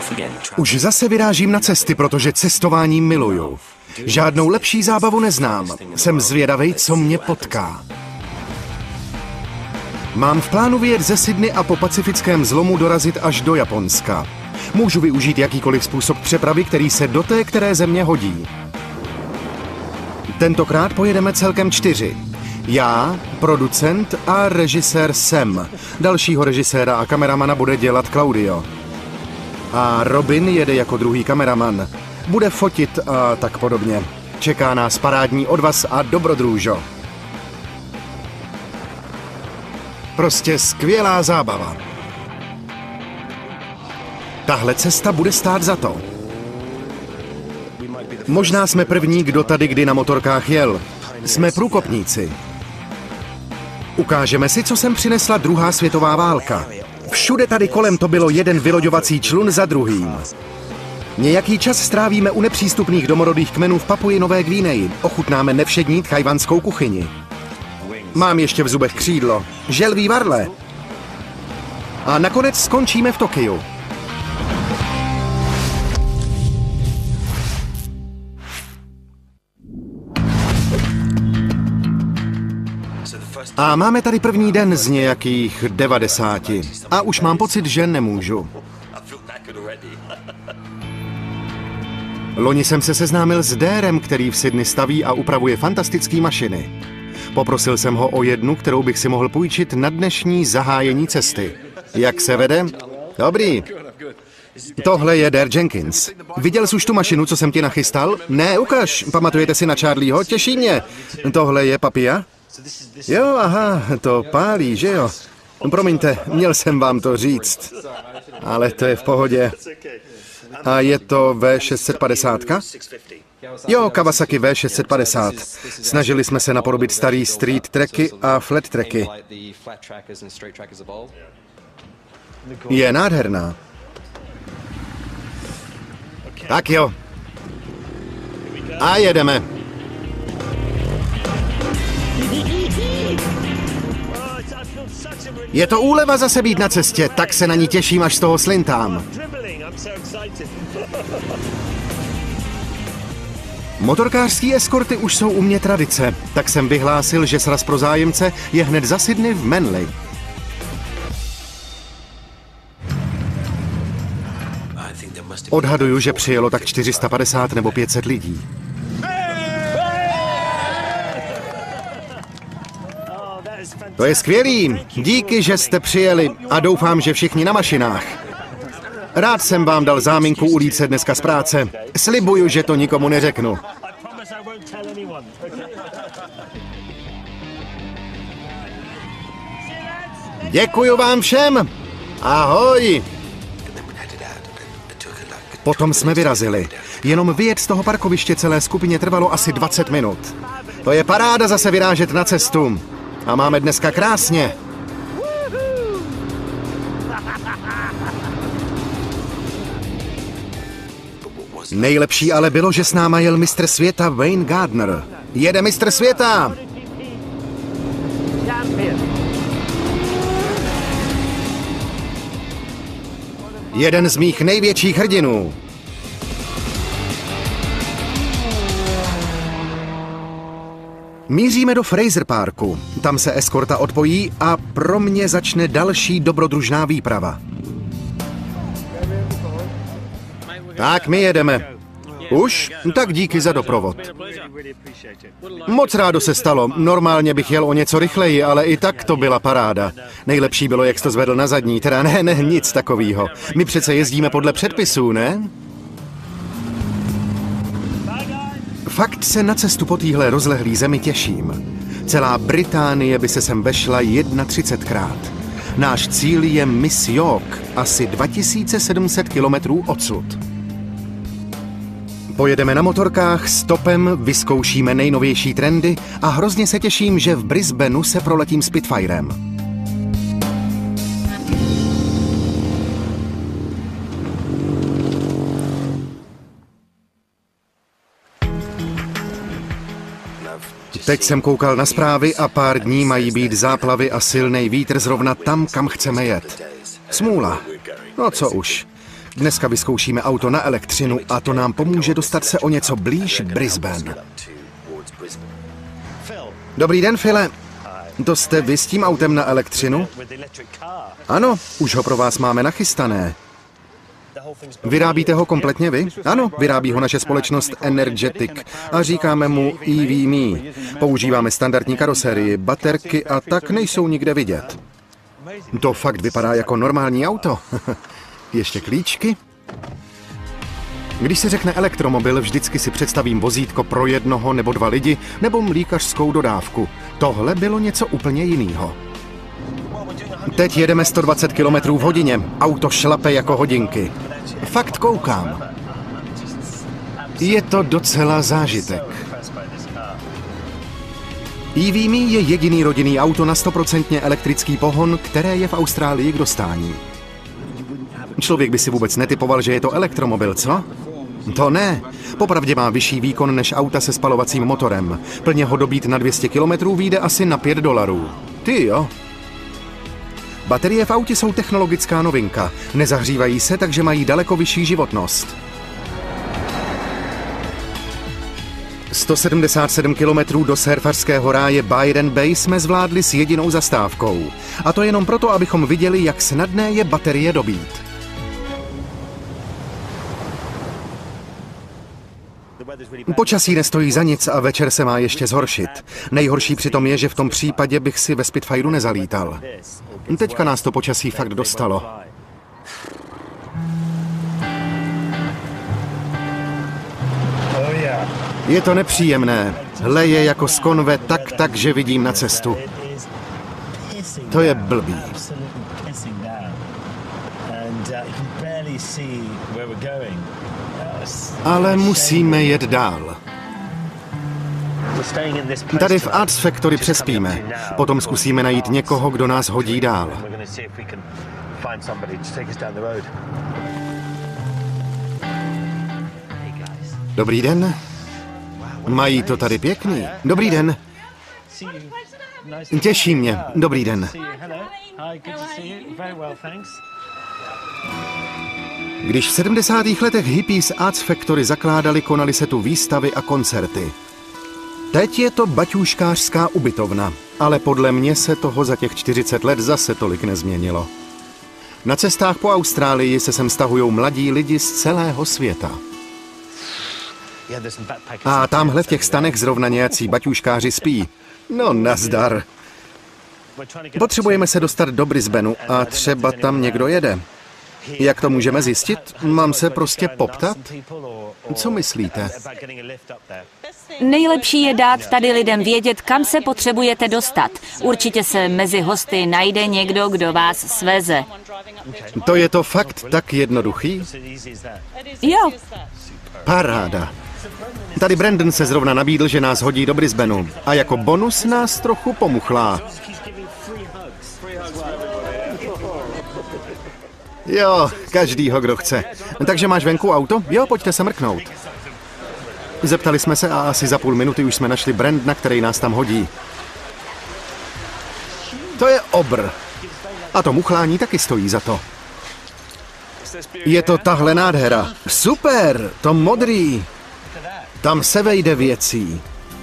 Už zase vyrážím na cesty, protože cestování miluju. Žádnou lepší zábavu neznám. Jsem zvědavej, co mě potká. Mám v plánu vyjet ze Sydney a po pacifickém zlomu dorazit až do Japonska. Můžu využít jakýkoliv způsob přepravy, který se do té které země hodí. Tentokrát pojedeme celkem 4. Já, producent a režisér Sam. Dalšího režiséra a kameramana bude dělat Claudio. A Robin jede jako druhý kameraman. Bude fotit a tak podobně. Čeká nás parádní odvaz a dobrodružo. Prostě skvělá zábava. Tahle cesta bude stát za to. Možná jsme první, kdo tady kdy na motorkách jel. Jsme průkopníci. Ukážeme si, co sem přinesla druhá světová válka. Všude tady kolem to bylo jeden vyloďovací člun za druhým. Nějaký čas strávíme u nepřístupných domorodých kmenů v Papui Nové Guineji. Ochutnáme nevšední tchajwanskou kuchyni. Mám ještě v zubech křídlo. Želví varle. A nakonec skončíme v Tokiu. A máme tady první den z nějakých 90. A už mám pocit, že nemůžu. Loni jsem se seznámil s Dérem, který v Sydney staví a upravuje fantastické mašiny. Poprosil jsem ho o jednu, kterou bych si mohl půjčit na dnešní zahájení cesty. Jak se vede? Dobrý. Tohle je Dare Jenkins. Viděl jsi už tu mašinu, co jsem ti nachystal? Ne, ukaž. Pamatujete si na Charlieho? Těší mě. Tohle je Papia? Jo, aha, to pálí, že jo? Promiňte, měl jsem vám to říct. Ale to je v pohodě. A je to V650? Jo, Kawasaki V650. Snažili jsme se napodobit starý street tracky a flat tracky. Je nádherná. Tak jo. A jedeme. Je to úleva zase být na cestě, tak se na ní těším, až z toho slintám. Motorkářský eskorty už jsou u mě tradice, tak jsem vyhlásil, že sraz pro zájemce je hned za Sydney v Manly. Odhaduju, že přijelo tak 450 nebo 500 lidí. To je skvělý. Díky, že jste přijeli a doufám, že všichni na mašinách. Rád jsem vám dal záminku ulít se dneska z práce. Slibuju, že to nikomu neřeknu. Děkuju vám všem. Ahoj. Potom jsme vyrazili. Jenom vyjet z toho parkoviště celé skupině trvalo asi 20 minut. To je paráda zase vyrážet na cestu. A máme dneska krásně. Nejlepší ale bylo, že s náma jel mistr světa Wayne Gardner. Jede mistr světa! Jeden z mých největších hrdinů. Míříme do Fraser Parku. Tam se eskorta odpojí a pro mě začne další dobrodružná výprava. Tak my jedeme. Už? Tak díky za doprovod. Moc rádo se stalo. Normálně bych jel o něco rychleji, ale i tak to byla paráda. Nejlepší bylo, jak jsi to zvedl na zadní. Teda ne, nic takového. My přece jezdíme podle předpisů, ne? Fakt se na cestu po téhle rozlehlý zemi těším. Celá Británie by se sem vešla 31krát. Náš cíl je Miss York, asi 2700 kilometrů odsud. Pojedeme na motorkách, stopem, vyzkoušíme nejnovější trendy a hrozně se těším, že v Brisbaneu se proletím Spitfirem. Teď jsem koukal na zprávy a pár dní mají být záplavy a silný vítr zrovna tam, kam chceme jet. Smůla. No co už. Dneska vyzkoušíme auto na elektřinu a to nám pomůže dostat se o něco blíž Brisbane. Dobrý den, Phile. To jste vy s tím autem na elektřinu? Ano, už ho pro vás máme nachystané. Vyrábíte ho kompletně vy? Ano, vyrábí ho naše společnost Energetic a říkáme mu EVme. Používáme standardní karosérii, baterky a tak nejsou nikde vidět. To fakt vypadá jako normální auto. Ještě klíčky? Když se řekne elektromobil, vždycky si představím vozítko pro jednoho nebo dva lidi nebo mlýkařskou dodávku. Tohle bylo něco úplně jiného. Teď jedeme 120 km v hodině. Auto šlape jako hodinky. Fakt koukám. Je to docela zážitek. EVme je jediný rodinný auto na 100% elektrický pohon, které je v Austrálii k dostání. Člověk by si vůbec netipoval, že je to elektromobil, co? To ne. Popravdě má vyšší výkon než auta se spalovacím motorem. Plně ho dobít na 200 km vyjde asi na $5. Ty jo. Baterie v autě jsou technologická novinka. Nezahřívají se, takže mají daleko vyšší životnost. 177 km do surfařského ráje Byron Bay jsme zvládli s jedinou zastávkou. A to jenom proto, abychom viděli, jak snadné je baterie dobít. Počasí nestojí za nic a večer se má ještě zhoršit. Nejhorší přitom je, že v tom případě bych si ve Spitfireu nezalítal. Teďka nás to počasí fakt dostalo. Je to nepříjemné. Leje jako z konve tak, že vidím na cestu. To je blbý. Ale musíme jet dál. Tady v Arts Factory přespíme. Potom zkusíme najít někoho, kdo nás hodí dál. Dobrý den. Mají to tady pěkný. Dobrý den. Těší mě. Dobrý den. Když v 70. letech hippies Arts Factory zakládali, konaly se tu výstavy a koncerty. Teď je to baťůžkářská ubytovna, ale podle mě se toho za těch 40 let zase tolik nezměnilo. Na cestách po Austrálii se sem stahujou mladí lidi z celého světa. A tamhle v těch stanech zrovna nějací baťůžkáři spí. No nazdar. Potřebujeme se dostat do Brisbaneu a třeba tam někdo jede. Jak to můžeme zjistit? Mám se prostě poptat? Co myslíte? Nejlepší je dát tady lidem vědět, kam se potřebujete dostat. Určitě se mezi hosty najde někdo, kdo vás sveze. To je to fakt tak jednoduchý? Jo. Paráda. Tady Brandon se zrovna nabídl, že nás hodí do Brisbaneu a jako bonus nás trochu pomuchlá. Jo, každýho, kdo chce. Takže máš venku auto? Jo, pojďte se mrknout. Zeptali jsme se a asi za půl minuty už jsme našli Brandona, který nás tam hodí. To je obr. A to muchlání taky stojí za to. Je to tahle nádhera. Super, to modrý. Tam se vejde věcí.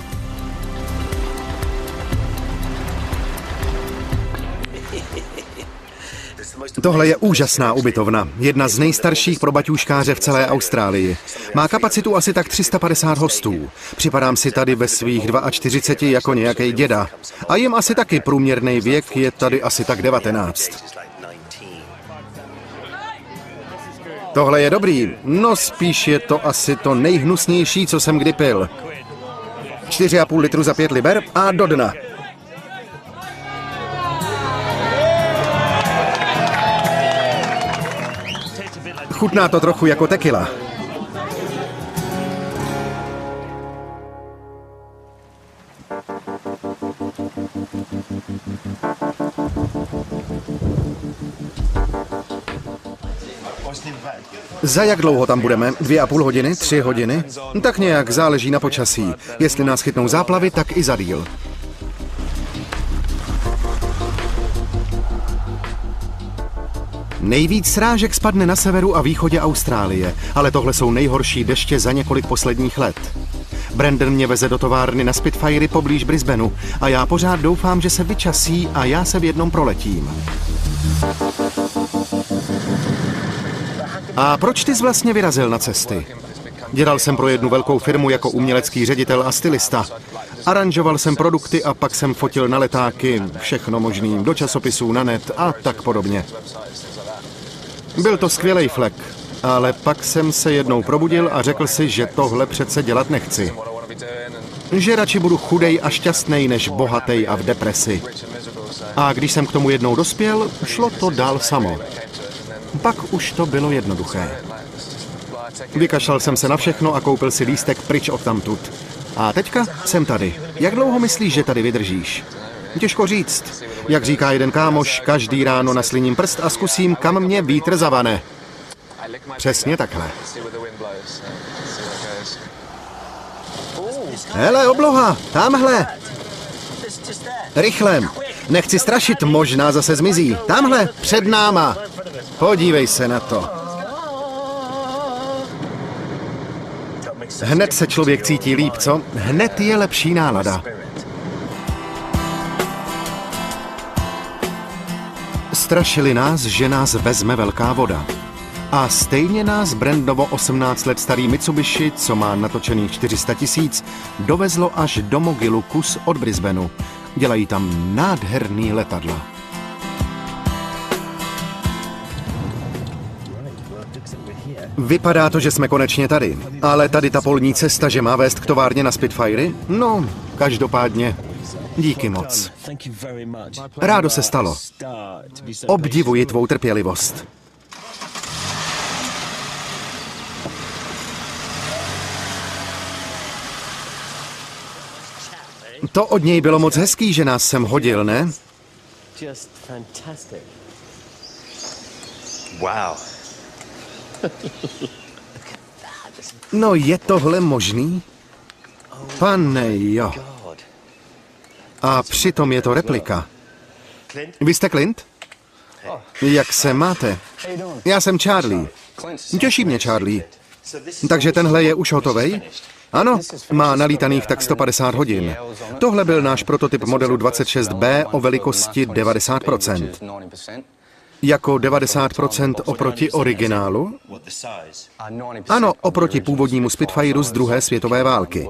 Tohle je úžasná ubytovna. Jedna z nejstarších pro baťůžkáře v celé Austrálii. Má kapacitu asi tak 350 hostů. Připadám si tady ve svých 42 jako nějaký děda. A jim asi taky průměrný věk je tady asi tak 19. Tohle je dobrý. No spíš je to asi to nejhnusnější, co jsem kdy pil. 4,5 litru za 5 liber a do dna. Chutná to trochu jako tequila. Za jak dlouho tam budeme? 2,5 hodiny? 3 hodiny? Tak nějak, záleží na počasí. Jestli nás chytnou záplavy, tak i za díl. Nejvíc srážek spadne na severu a východě Austrálie, ale tohle jsou nejhorší deště za několik posledních let. Brandon mě veze do továrny na Spitfirey poblíž Brisbaneu a já pořád doufám, že se vyčasí a já se v jednom proletím. A proč ty jsi vlastně vyrazil na cesty? Dělal jsem pro jednu velkou firmu jako umělecký ředitel a stylista. Aranžoval jsem produkty a pak jsem fotil na letáky, všechno možný, do časopisů, na net a tak podobně. Byl to skvělej flek, ale pak jsem se jednou probudil a řekl si, že tohle přece dělat nechci. Že radši budu chudej a šťastnej, než bohatej a v depresi. A když jsem k tomu jednou dospěl, šlo to dál samo. Pak už to bylo jednoduché. Vykašlal jsem se na všechno a koupil si lístek pryč odtamtud. A teďka jsem tady. Jak dlouho myslíš, že tady vydržíš? Těžko říct. Jak říká jeden kámoš, každý ráno nasliním prst a zkusím, kam mě vítr zavane. Přesně takhle. Hele, obloha, tamhle. Rychle. Nechci strašit, možná zase zmizí. Tamhle, před náma. Podívej se na to. Hned se člověk cítí líp, co? Hned je lepší nálada. Strašili nás, že nás vezme velká voda. A stejně nás Brandovo 18 let starý Mitsubishi, co má natočených 400 000, dovezlo až do Mogilu, kus od Brisbaneu. Dělají tam nádherný letadla. Vypadá to, že jsme konečně tady. Ale tady ta polní cesta, že má vést k továrně na Spitfirey? No, každopádně. Díky moc. Rádo se stalo. Obdivuji tvou trpělivost. To od něj bylo moc hezký, že nás sem hodil, ne? Wow. No, je tohle možný? Pane jo. A přitom je to replika. Vy jste Clint? Jak se máte? Já jsem Charlie. Těší mě, Charlie. Takže tenhle je už hotovej? Ano, má nalítaných tak 150 hodin. Tohle byl náš prototyp modelu 26B o velikosti 90%. Jako 90% oproti originálu? Ano, oproti původnímu Spitfiru z druhé světové války.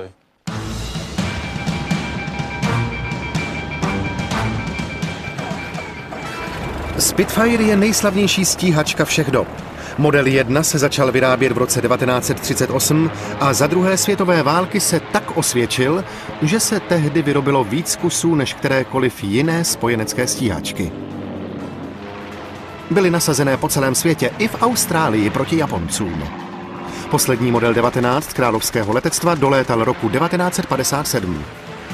Spitfire je nejslavnější stíhačka všech dob. Model 1 se začal vyrábět v roce 1938 a za druhé světové války se tak osvědčil, že se tehdy vyrobilo víc kusů než kterékoliv jiné spojenecké stíhačky. Byly nasazené po celém světě, i v Austrálii proti Japoncům. Poslední model 19 královského letectva dolétal roku 1957.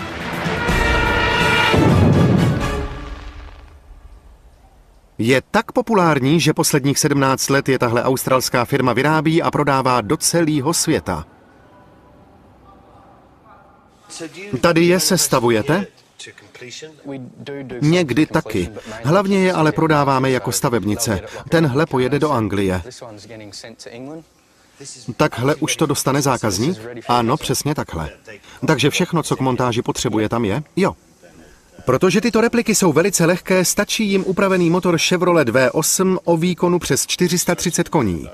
Je tak populární, že posledních 17 let je tahle australská firma vyrábí a prodává do celého světa. Tady je sestavujete? Někdy taky. Hlavně je ale prodáváme jako stavebnice. Tenhle pojede do Anglie. Takhle už to dostane zákazník? Ano, přesně takhle. Takže všechno, co k montáži potřebuje, tam je? Jo. Protože tyto repliky jsou velice lehké, stačí jim upravený motor Chevrolet V8 o výkonu přes 430 koní.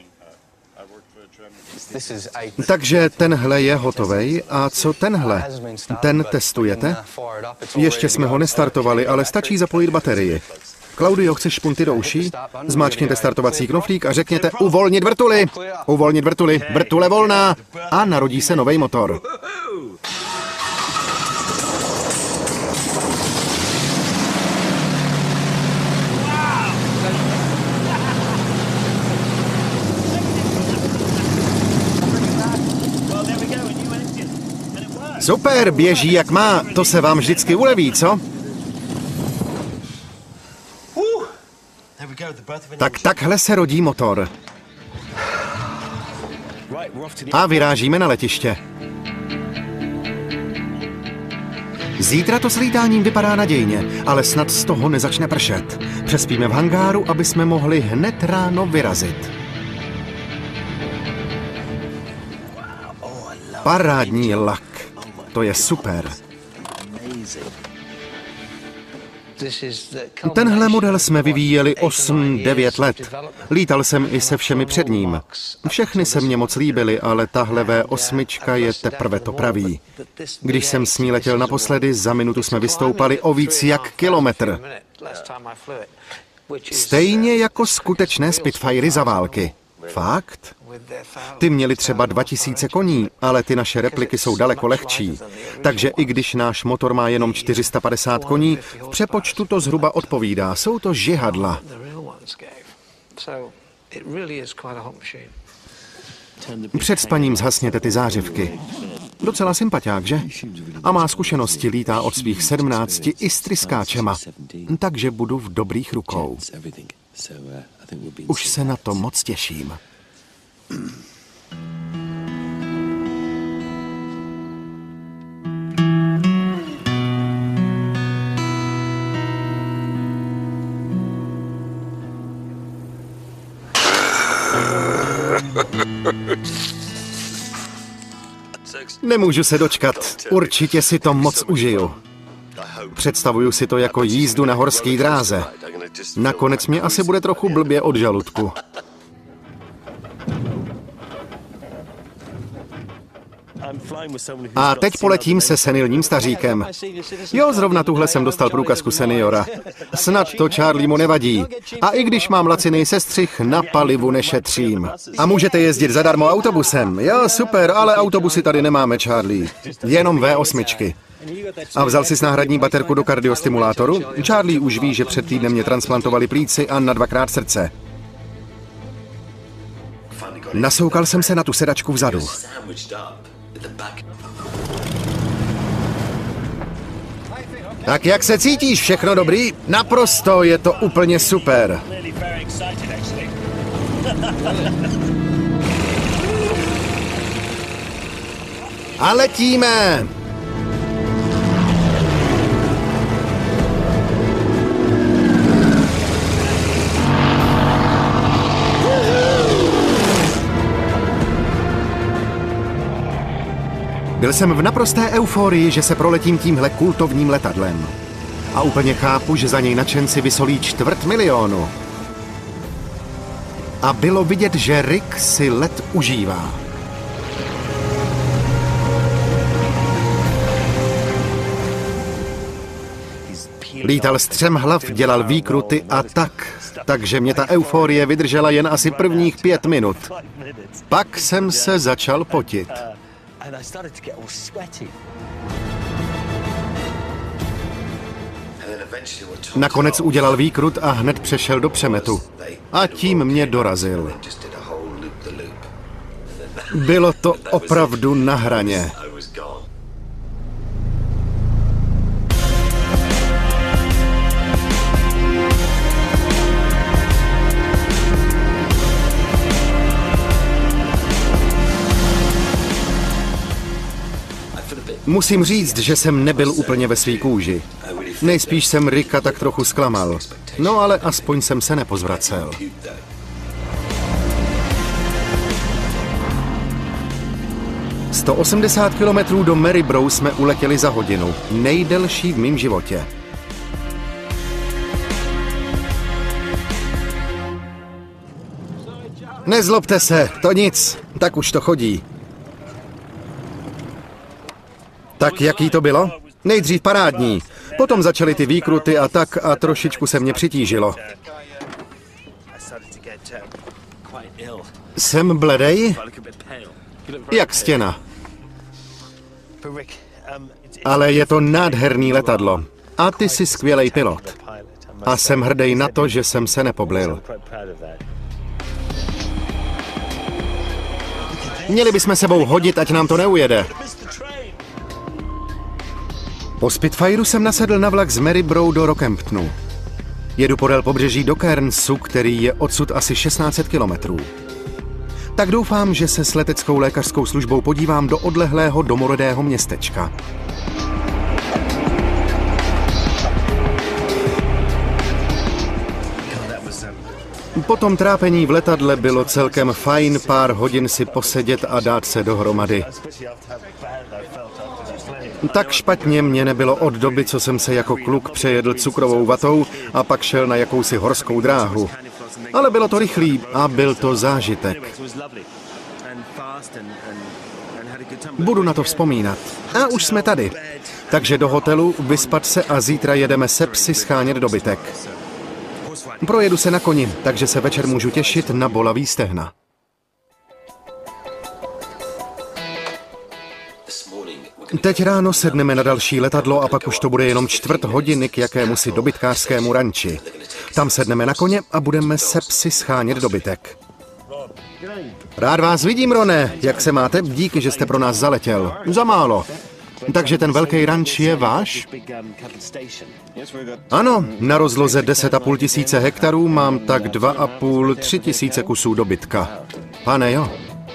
Takže tenhle je hotovej. A co tenhle? Ten testujete? Ještě jsme ho nestartovali, ale stačí zapojit baterii. Claudio, chceš špunty do uší? Zmáčkněte startovací knoflík a řekněte uvolnit vrtuli. Uvolnit vrtuli. Vrtule volná. A narodí se novej motor. Super, běží jak má, to se vám vždycky uleví, co? Tak takhle se rodí motor. A vyrážíme na letiště. Zítra to s lítáním vypadá nadějně, ale snad z toho nezačne pršet. Přespíme v hangáru, aby jsme mohli hned ráno vyrazit. Parádní lak. To je super. Tenhle model jsme vyvíjeli 8-9 let. Lítal jsem i se všemi před ním. Všechny se mně moc líbily, ale tahle V8 je teprve to pravý. Když jsem s ní letěl naposledy, za minutu jsme vystoupali o víc jak kilometr. Stejně jako skutečné Spitfiry za války. Fakt? Ty měly třeba 2000 koní, ale ty naše repliky jsou daleko lehčí. Takže i když náš motor má jenom 450 koní, v přepočtu to zhruba odpovídá. Jsou to žihadla. Před spaním zhasněte ty zářivky. Docela sympatiák, že? A má zkušenosti, lítá od svých 17 i s tryskáčema. Takže budu v dobrých rukou. Už se na to moc těším. Nemůžu se dočkat. Určitě si to moc užiju. Představuju si to jako jízdu na horské dráze. Nakonec mě asi bude trochu blbě od žaludku. A teď poletím se senilním staříkem. Jo, zrovna tuhle jsem dostal průkazku seniora. Snad to Charliemu nevadí. A i když mám laciný sestřih, na palivu nešetřím. A můžete jezdit zadarmo autobusem. Jo, super, ale autobusy tady nemáme, Charlie. Jenom V8. A vzal si náhradní baterku do kardiostimulátoru? Charlie už ví, že před týdnem mě transplantovali plíci a na 2krát srdce. Nasoukal jsem se na tu sedačku vzadu. Tak jak se cítíš? Všechno dobrý? Naprosto, je to úplně super. A letíme! Byl jsem v naprosté euforii, že se proletím tímhle kultovním letadlem. A úplně chápu, že za něj nadšenci vysolí 250 000. A bylo vidět, že Rick si let užívá. Lítal střemhlav, dělal výkruty a tak. Takže mě ta euforie vydržela jen asi prvních 5 minut. Pak jsem se začal potit. Nakonec udělal výkrut a hned přešel do přemetu. A tím mě dorazil. Bylo to opravdu na hraně. Musím říct, že jsem nebyl úplně ve svý kůži. Nejspíš jsem Ricka tak trochu zklamal. No ale aspoň jsem se nepozvracel. – 180 kilometrů do Maryborough jsme uletěli za hodinu. Nejdelší v mém životě. Nezlobte se, to nic. Tak už to chodí. Tak jaký to bylo? Nejdřív parádní, potom začaly ty výkruty a tak a trošičku se mě přitížilo. Jsem bledej? Jak stěna. Ale je to nádherný letadlo. A ty jsi skvělej pilot. A jsem hrdý na to, že jsem se nepoblil. Měli bychom sebou hodit, ať nám to neujede. Po Spitfireu jsem nasedl na vlak z Maryborough do Rockhamptonu. Jedu podél pobřeží do Cairnsu, který je odsud asi 1600 kilometrů. Tak doufám, že se s leteckou lékařskou službou podívám do odlehlého domorodého městečka. Po tom trápení v letadle bylo celkem fajn pár hodin si posedět a dát se dohromady. Tak špatně mě nebylo od doby, co jsem se jako kluk přejedl cukrovou vatou a pak šel na jakousi horskou dráhu. Ale bylo to rychlý a byl to zážitek. Budu na to vzpomínat. A už jsme tady. Takže do hotelu, vyspat se a zítra jedeme se psy schánět dobytek. Projedu se na koni, takže se večer můžu těšit na bolavý stehna. Teď ráno sedneme na další letadlo a pak už to bude jenom 1/4 hodiny k jakémusi dobytkářskému ranči. Tam sedneme na koně a budeme se psy schánět dobytek. Rád vás vidím, Roné. Jak se máte? Díky, že jste pro nás zaletěl. Za málo. Takže ten velký ranč je váš? Ano, na rozloze 10,5 tisíce hektarů mám tak 2,5–3 tisíce kusů dobytka. Pane jo.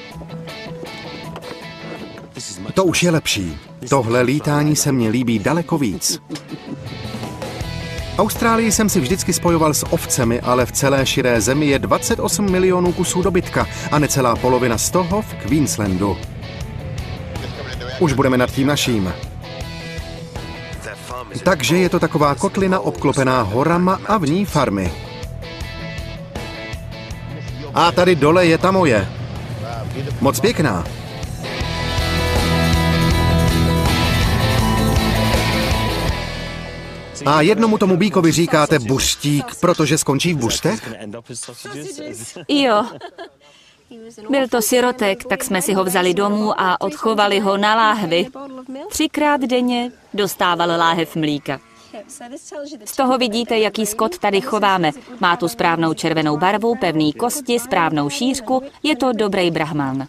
To už je lepší. Tohle lítání se mně líbí daleko víc. Austrálii jsem si vždycky spojoval s ovcemi, ale v celé širé zemi je 28 milionů kusů dobytka a necelá polovina z toho v Queenslandu. Už budeme nad tím naším. Takže je to taková kotlina obklopená horama a v ní farmy. A tady dole je ta moje. Moc pěkná. A jednomu tomu býkovi říkáte buřtík, protože skončí v buřtech? Jo. Byl to sirotek, tak jsme si ho vzali domů a odchovali ho na láhvi. 3krát denně dostával láhev mlíka. Z toho vidíte, jaký skot tady chováme. Má tu správnou červenou barvu, pevný kosti, správnou šířku. Je to dobrý brahman.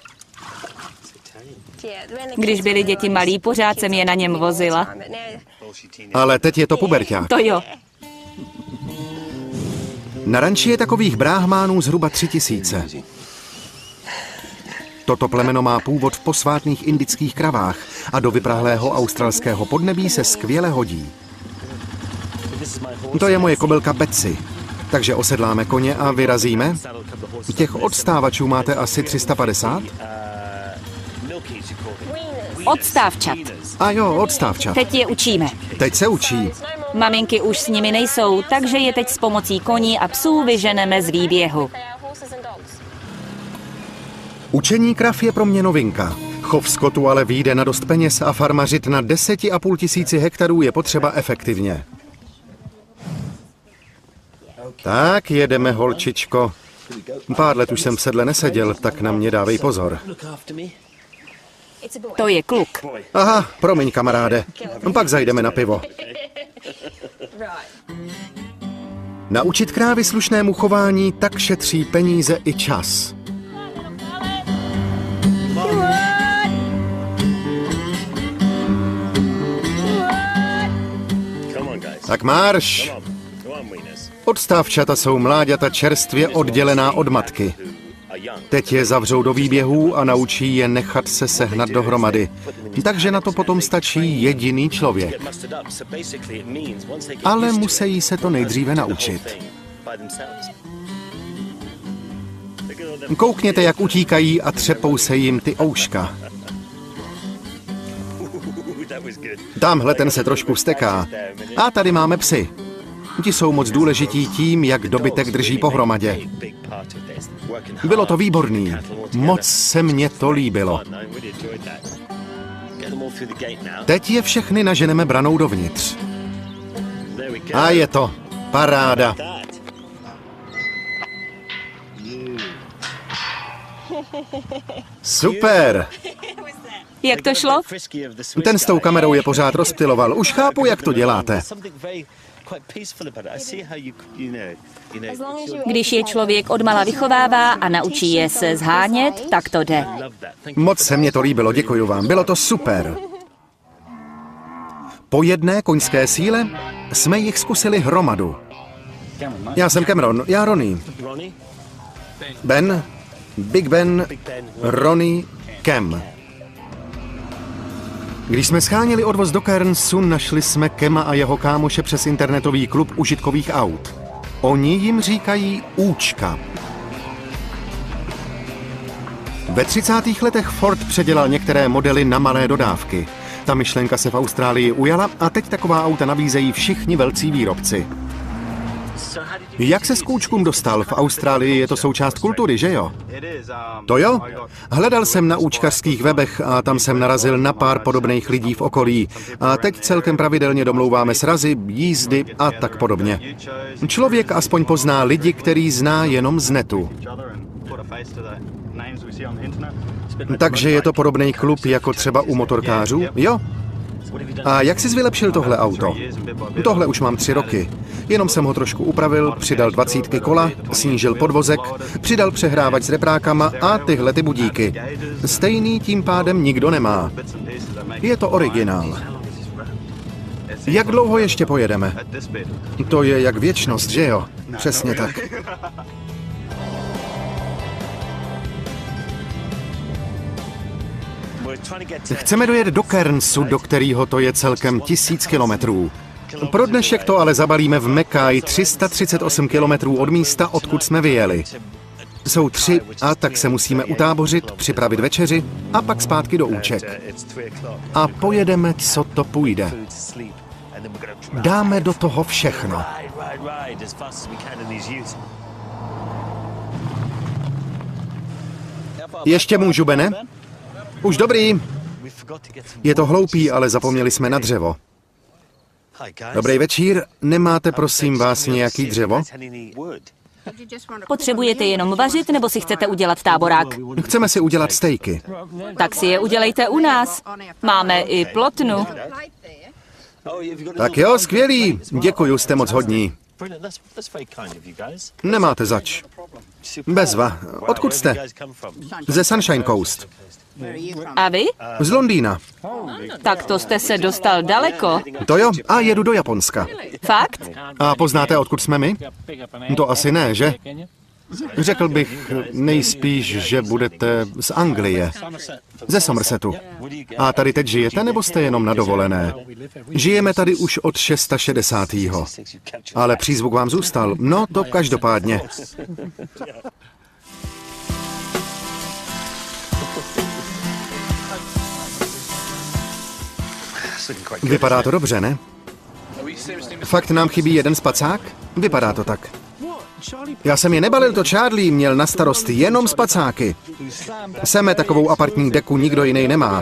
Když byli děti malí, pořád jsem je na něm vozila. Ale teď je to puberťák. To jo. Na ranči je takových bráhmánů zhruba 3 tisíce. Toto plemeno má původ v posvátných indických kravách a do vyprahlého australského podnebí se skvěle hodí. To je moje kobylka Betsy. Takže osedláme koně a vyrazíme. Těch odstávačů máte asi 350? Odstávčat. A jo, odstávčat. Teď je učíme. Teď se učí. Maminky už s nimi nejsou, takže je teď s pomocí koní a psů vyženeme z výběhu. Učení krav je pro mě novinka. Chov skotu ale vyjde na dost peněz a farmařit na 10,5 tisíci hektarů je potřeba efektivně. Tak, jedeme, holčičko. Pár let už jsem v sedle neseděl, tak na mě dávej pozor. To je kluk. Aha, promiň, kamaráde. Pak zajdeme na pivo. Naučit krávy slušnému chování tak šetří peníze i čas. Tak marš! Odstávčata jsou mláďata čerstvě oddělená od matky. Teď je zavřou do výběhů a naučí je nechat se sehnat dohromady. Takže na to potom stačí jediný člověk. Ale musí se to nejdříve naučit. Koukněte, jak utíkají a třepou se jim ty ouška. Tamhle ten se trošku vzteká. A tady máme psy. Ti jsou moc důležití tím, jak dobytek drží pohromadě. Bylo to výborný. Moc se mně to líbilo. Teď je všechny naženeme branou dovnitř. A je to paráda. Super. Jak to šlo? Ten s tou kamerou je pořád rozptyloval. Už chápu, jak to děláte. Když je člověk odmala vychovává a naučí je se zhánět, tak to jde. Moc se mně to líbilo, děkuji vám. Bylo to super. Po jedné koňské síle jsme jich zkusili hromadu. Já jsem Cameron, já Ronnie. Ben, Big Ben, Ronnie, Cam. Když jsme scháněli odvoz do Cairnsu, našli jsme Kema a jeho kámoše přes internetový klub užitkových aut. Oni jim říkají účka. Ve 30. letech Ford předělal některé modely na malé dodávky. Ta myšlenka se v Austrálii ujala a teď taková auta nabízejí všichni velcí výrobci. Jak se k účkům dostal? V Austrálii je to součást kultury, že jo? To jo. Hledal jsem na účkařských webech a tam jsem narazil na pár podobných lidí v okolí. A teď celkem pravidelně domlouváme srazy, jízdy a tak podobně. Člověk aspoň pozná lidi, který zná jenom z netu. Takže je to podobný klub jako třeba u motorkářů? Jo. A jak jsi vylepšil tohle auto? Tohle už mám 3 roky. Jenom jsem ho trošku upravil, přidal 20 kola, snížil podvozek, přidal přehrávač s reprákama a tyhle ty budíky. Stejný tím pádem nikdo nemá. Je to originál. Jak dlouho ještě pojedeme? To je jak věčnost, že jo? Přesně tak. Chceme dojet do Cairnsu, do kterého to je celkem 1000 kilometrů. Pro dnešek to ale zabalíme v Mackay, 338 kilometrů od místa, odkud jsme vyjeli. Jsou 3 a tak se musíme utábořit, připravit večeři a pak zpátky do Úček. A pojedeme, co to půjde. Dáme do toho všechno. Ještě můžu, Bene? Už dobrý. Je to hloupý, ale zapomněli jsme na dřevo. Dobrý večír. Nemáte, prosím vás, nějaký dřevo? Potřebujete jenom vařit, nebo si chcete udělat táborák? Chceme si udělat stejky. Tak si je udělejte u nás. Máme i plotnu. Tak jo, skvělý. Děkuju, jste moc hodní. Nemáte zač. Bezva. Odkud jste? Ze Sunshine Coast. A vy? Z Londýna. Tak to jste se dostal daleko. To jo, a jedu do Japonska. Fakt? A poznáte, odkud jsme my? To asi ne, že? Řekl bych nejspíš, že budete z Anglie. Ze Somersetu. A tady teď žijete, nebo jste jenom na dovolené? Žijeme tady už od 660. Ale přízvuk vám zůstal. No, to každopádně. Vypadá to dobře, ne? Fakt nám chybí jeden spacák? Vypadá to tak. Já jsem je nebalil, to Charlie měl na starost jenom spacáky. Seme takovou apartní deku nikdo jiný nemá.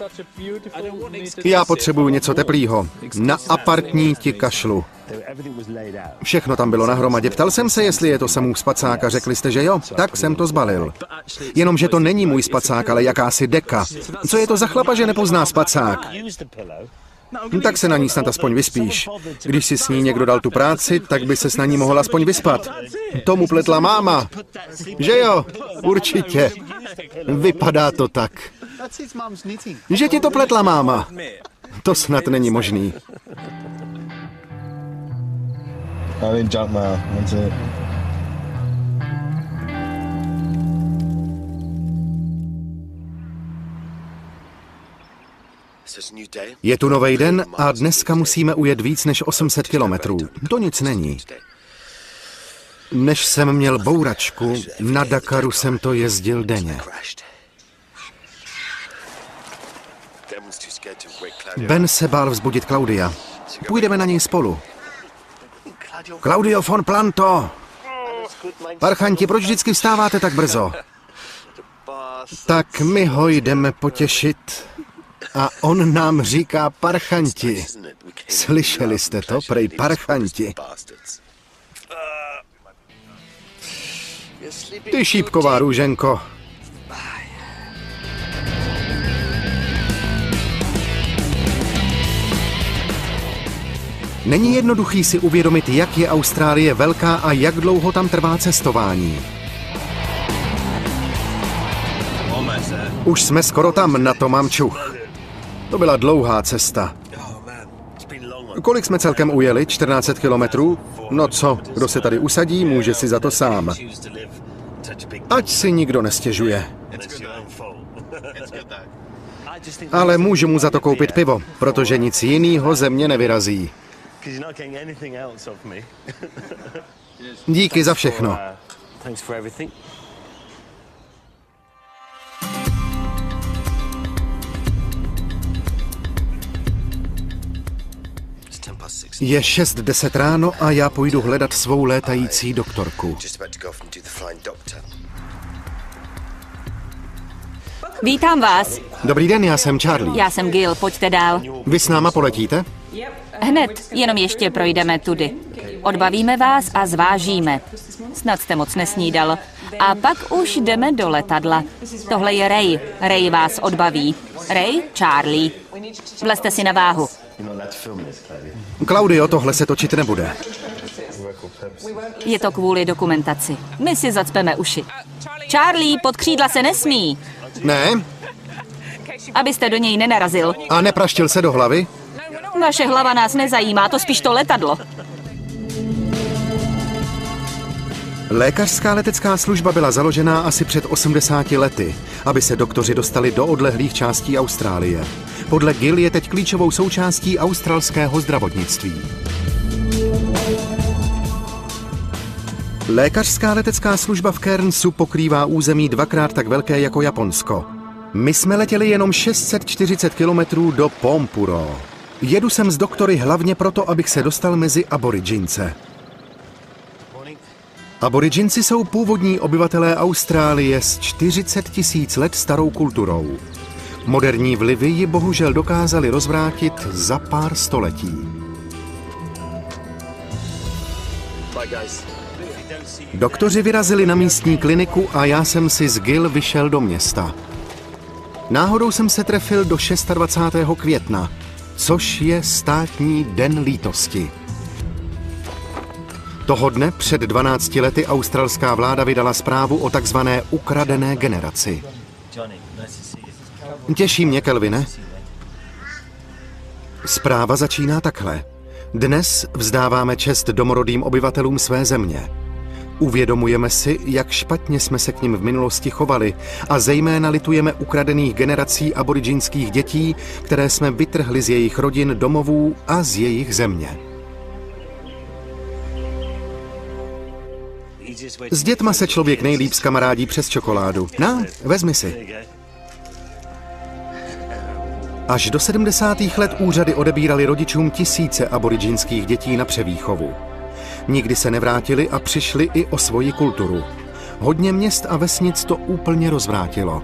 Já potřebuju něco teplýho. Na apartní ti kašlu. Všechno tam bylo nahromadě. Ptal jsem se, jestli je to samův spacák a řekli jste, že jo. Tak jsem to zbalil. Jenomže to není můj spacák, ale jakási deka. Co je to za chlapa, že nepozná spacák? Tak se na ní snad aspoň vyspíš. Když si s ní někdo dal tu práci, tak by se s na ní mohl aspoň vyspat. Tomu pletla máma. Že jo? Určitě. Vypadá to tak. Že ti to pletla máma. To snad není možný. Je tu nový den a dneska musíme ujet víc než 800 kilometrů. To nic není. Než jsem měl bouračku, na Dakaru jsem to jezdil denně. Ben se bál vzbudit Claudia. Půjdeme na něj spolu. Claudio von Planto! Parchanti, proč vždycky vstáváte tak brzo? Tak my ho jdeme potěšit. A on nám říká parchanti. Slyšeli jste to? Prej parchanti. Ty šípková růženko. Není jednoduchý si uvědomit, jak je Austrálie velká a jak dlouho tam trvá cestování. Už jsme skoro tam, na to mám čuch. To byla dlouhá cesta. Kolik jsme celkem ujeli? 1400 kilometrů? No co, kdo se tady usadí, může si za to sám. Ať si nikdo nestěžuje. Ale můžu mu za to koupit pivo, protože nic jinýho ze mě nevyrazí. Díky za všechno. Je 6:10 ráno a já půjdu hledat svou létající doktorku. Vítám vás. Dobrý den, já jsem Charlie. Já jsem Gil, pojďte dál. Vy s náma poletíte? Hned, jenom ještě projdeme tudy. Odbavíme vás a zvážíme. Snad jste moc nesnídal. A pak už jdeme do letadla. Tohle je Ray. Ray vás odbaví. Ray, Charlie. Vlezte si na váhu. Claudio, tohle se točit nebude. Je to kvůli dokumentaci. My si zacpeme uši. Charlie, pod křídla se nesmí. Ne? Abyste do něj nenarazil. A nepraštil se do hlavy? Vaše hlava nás nezajímá, to spíš to letadlo. Lékařská letecká služba byla založená asi před 80 lety, aby se doktoři dostali do odlehlých částí Austrálie. Podle Gil je teď klíčovou součástí australského zdravotnictví. Lékařská letecká služba v Cairnsu pokrývá území dvakrát tak velké jako Japonsko. My jsme letěli jenom 640 kilometrů do Pompuro. Jedu sem s doktory hlavně proto, abych se dostal mezi Aboridžince. Aboridžinci jsou původní obyvatelé Austrálie s 40 000 let starou kulturou. Moderní vlivy ji bohužel dokázali rozvrátit za pár století. Doktoři vyrazili na místní kliniku a já jsem si z Gil vyšel do města. Náhodou jsem se trefil do 26. května, což je státní den lítosti. Toho dne před 12 lety australská vláda vydala zprávu o takzvané ukradené generaci. Těší mě, Kelvine. Zpráva začíná takhle. Dnes vzdáváme čest domorodým obyvatelům své země. Uvědomujeme si, jak špatně jsme se k nim v minulosti chovali a zejména litujeme ukradených generací aboridžinských dětí, které jsme vytrhli z jejich rodin, domovů a z jejich země. S dětma se člověk nejlíp skamarádí přes čokoládu. Vezmi si. Až do 70. let úřady odebírali rodičům tisíce aboridžinských dětí na převýchovu. Nikdy se nevrátili a přišli i o svoji kulturu. Hodně měst a vesnic to úplně rozvrátilo.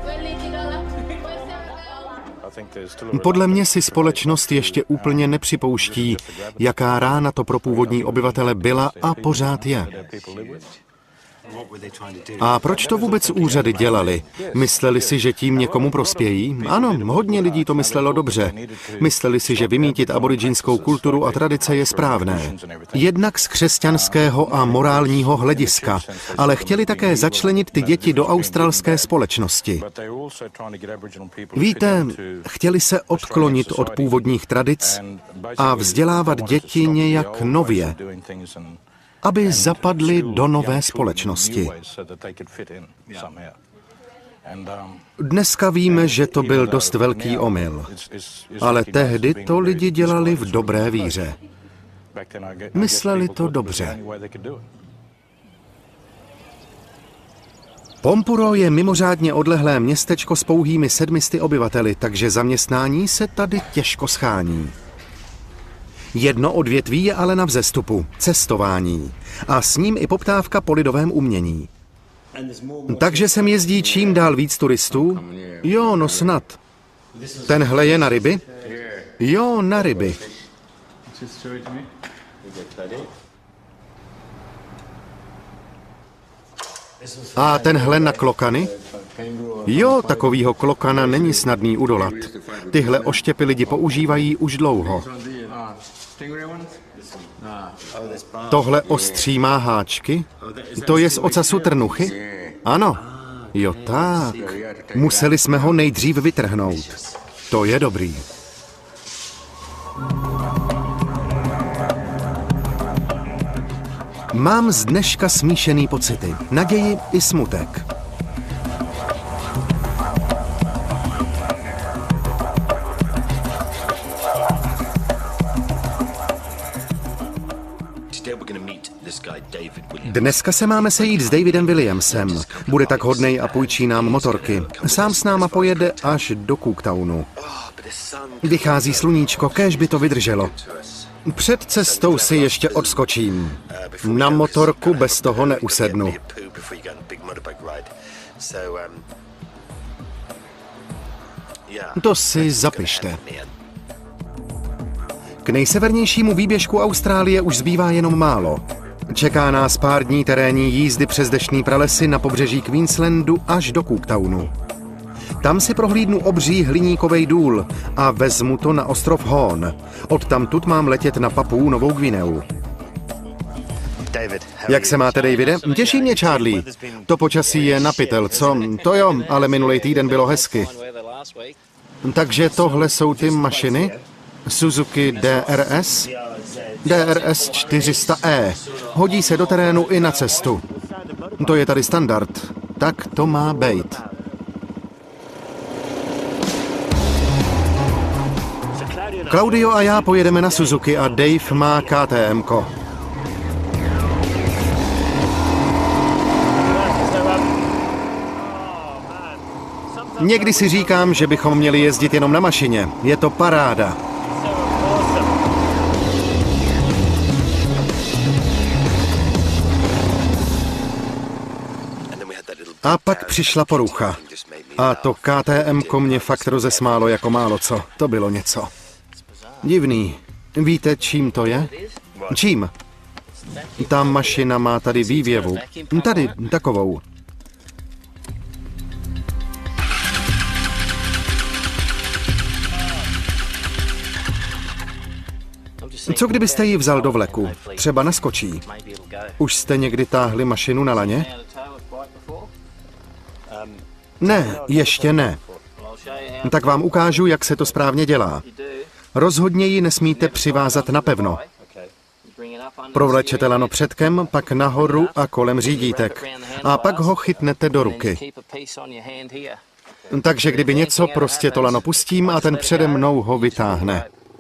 Podle mě si společnost ještě úplně nepřipouští, jaká rána to pro původní obyvatele byla a pořád je. A proč to vůbec úřady dělali? Mysleli si, že tím někomu prospějí? Ano, hodně lidí to myslelo dobře. Mysleli si, že vymýtit aboridžinskou kulturu a tradice je správné. Jednak z křesťanského a morálního hlediska, ale chtěli také začlenit ty děti do australské společnosti. Víte, chtěli se odklonit od původních tradic a vzdělávat děti nějak nově, aby zapadli do nové společnosti. Dneska víme, že to byl dost velký omyl, ale tehdy to lidi dělali v dobré víře. Mysleli to dobře. Pompuro je mimořádně odlehlé městečko s pouhými 700 obyvateli, takže zaměstnání se tady těžko schání. Jedno odvětví je ale na vzestupu – cestování. A s ním i poptávka po lidovém umění. Takže sem jezdí čím dál víc turistů? Jo, no snad. Tenhle je na ryby? Jo, na ryby. A tenhle na klokany? Jo, takovýho klokana není snadný udolat. Tyhle oštěpy lidi používají už dlouho. Tohle ostří má háčky? To je z ocasu trnuchy? Ano. Jo tak. Museli jsme ho nejdřív vytrhnout. To je dobrý. Mám z dneška smíšený pocity. Naději i smutek. Dneska se máme sejít s Davidem Williamsem. Bude tak hodnej a půjčí nám motorky. Sám s náma pojede až do Cooktownu. Vychází sluníčko, kéž by to vydrželo. Před cestou si ještě odskočím. Na motorku bez toho neusednu. To si zapište. K nejsevernějšímu výběžku Austrálie už zbývá jenom málo. Čeká nás pár dní terénní jízdy přes deštné pralesy na pobřeží Queenslandu až do Cooktownu. Tam si prohlídnu obří hliníkovej důl a vezmu to na ostrov Horn. Odtamtud mám letět na Papuu Novou Guineu. Jak se máte, Davide? Těší mě, Charlie. To počasí je na pytel, co? To jo, ale minulý týden bylo hezky. Takže tohle jsou ty mašiny? Suzuki DRS? DRS 400E. Hodí se do terénu i na cestu. To je tady standard. Tak to má být. Claudio a já pojedeme na Suzuki a Dave má KTM-ko. Někdy si říkám, že bychom měli jezdit jenom na mašině. Je to paráda. A pak přišla porucha. A to KTM-ko mě fakt rozesmálo jako málo co. To bylo něco. Divný. Víte, čím to je? Čím? Ta mašina má tady vývěvu. Tady, takovou. Co kdybyste ji vzal do vleku? Třeba naskočí. Už jste někdy táhli mašinu na laně? Ne, ještě ne. Tak vám ukážu, jak se to správně dělá. Rozhodně ji nesmíte přivázat napevno. Provlečete lano předkem, pak nahoru a kolem řídítek. A pak ho chytnete do ruky. Takže kdyby něco, prostě to lano pustím a ten přede mnou ho vytáhne.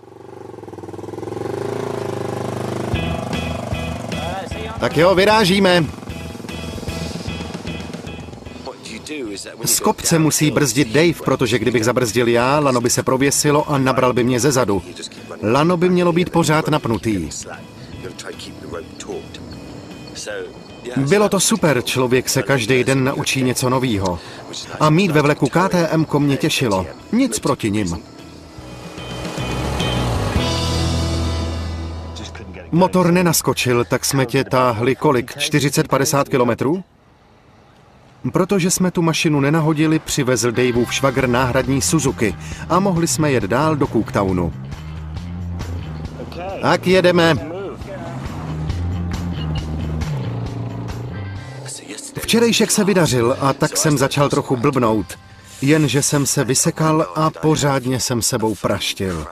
Tak jo, vyrážíme. Z kopce musí brzdit Dave, protože kdybych zabrzdil já, lano by se prověsilo a nabral by mě zezadu. Lano by mělo být pořád napnutý. Bylo to super, člověk se každý den naučí něco novýho. A mít ve vleku KTM-ko mě těšilo. Nic proti nim. Motor nenaskočil, tak jsme tě táhli kolik? 40-50 kilometrů? Protože jsme tu mašinu nenahodili, přivezl Daveův švagr náhradní Suzuki a mohli jsme jet dál do Cooktownu. Tak jedeme. Včerejšek se vydařil a tak jsem začal trochu blbnout. Jenže jsem se vysekal a pořádně jsem sebou praštil.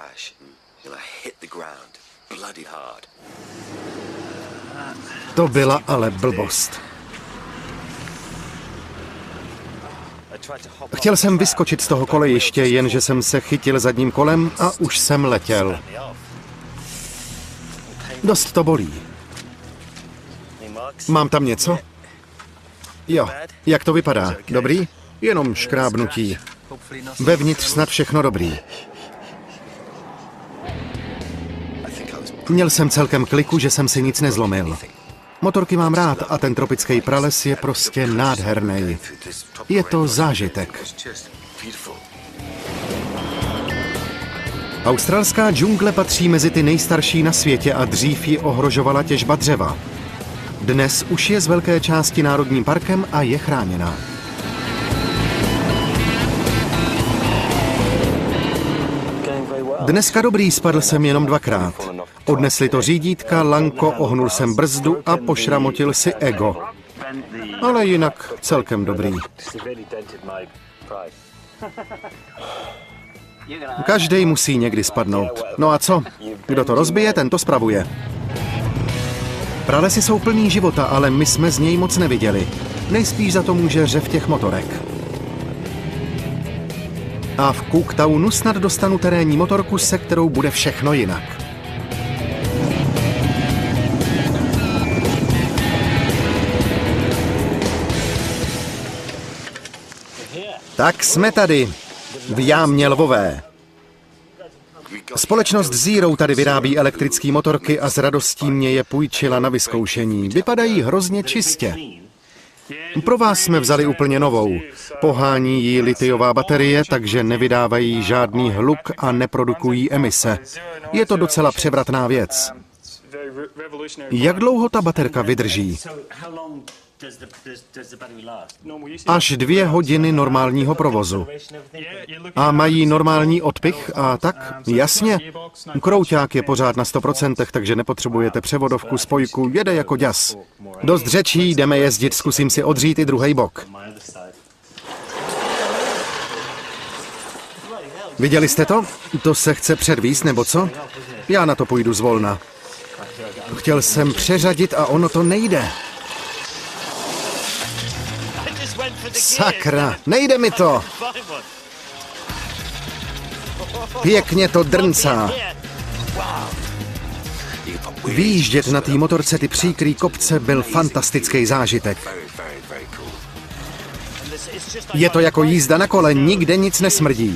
To byla ale blbost. Chtěl jsem vyskočit z toho kolejiště, jenže jsem se chytil zadním kolem a už jsem letěl. Dost to bolí. Mám tam něco? Jo. Jak to vypadá? Dobrý? Jenom škrábnutí. Vevnitř snad všechno dobrý. Měl jsem celkem kliku, že jsem si nic nezlomil. Motorky mám rád a ten tropický prales je prostě nádherný. Je to zážitek. Australská džungle patří mezi ty nejstarší na světě a dřív ji ohrožovala těžba dřeva. Dnes už je z velké části národním parkem a je chráněná. Dneska dobrý, spadl jsem jenom dvakrát. Odnesli to řídítka, lanko, ohnul jsem brzdu a pošramotil si ego. Ale jinak celkem dobrý. Každej musí někdy spadnout. No a co? Kdo to rozbije, ten to spravuje. Pralesy jsou plný života, ale my jsme z něj moc neviděli. Nejspíš za to může řev těch motorek. A v Cooktownu snad dostanu terénní motorku, se kterou bude všechno jinak. Tak jsme tady, v jámě Lvové. Společnost Zero tady vyrábí elektrické motorky a s radostí mě je půjčila na vyzkoušení. Vypadají hrozně čistě. Pro vás jsme vzali úplně novou. Pohání ji litiová baterie, takže nevydávají žádný hluk a neprodukují emise. Je to docela převratná věc. Jak dlouho ta baterka vydrží? Až 2 hodiny normálního provozu. A mají normální odpich a tak? Jasně. Krouťák je pořád na 100%, takže nepotřebujete převodovku, spojku, jede jako ďas. Dost řečí, jdeme jezdit, zkusím si odřít i druhý bok. Viděli jste to? To se chce předvíst, nebo co? Já na to půjdu zvolna. Chtěl jsem přeřadit a ono to nejde. Sakra, nejde mi to. Pěkně to drncá. Výjíždět na té motorce ty příkrý kopce byl fantastický zážitek. Je to jako jízda na kole, nikde nic nesmrdí.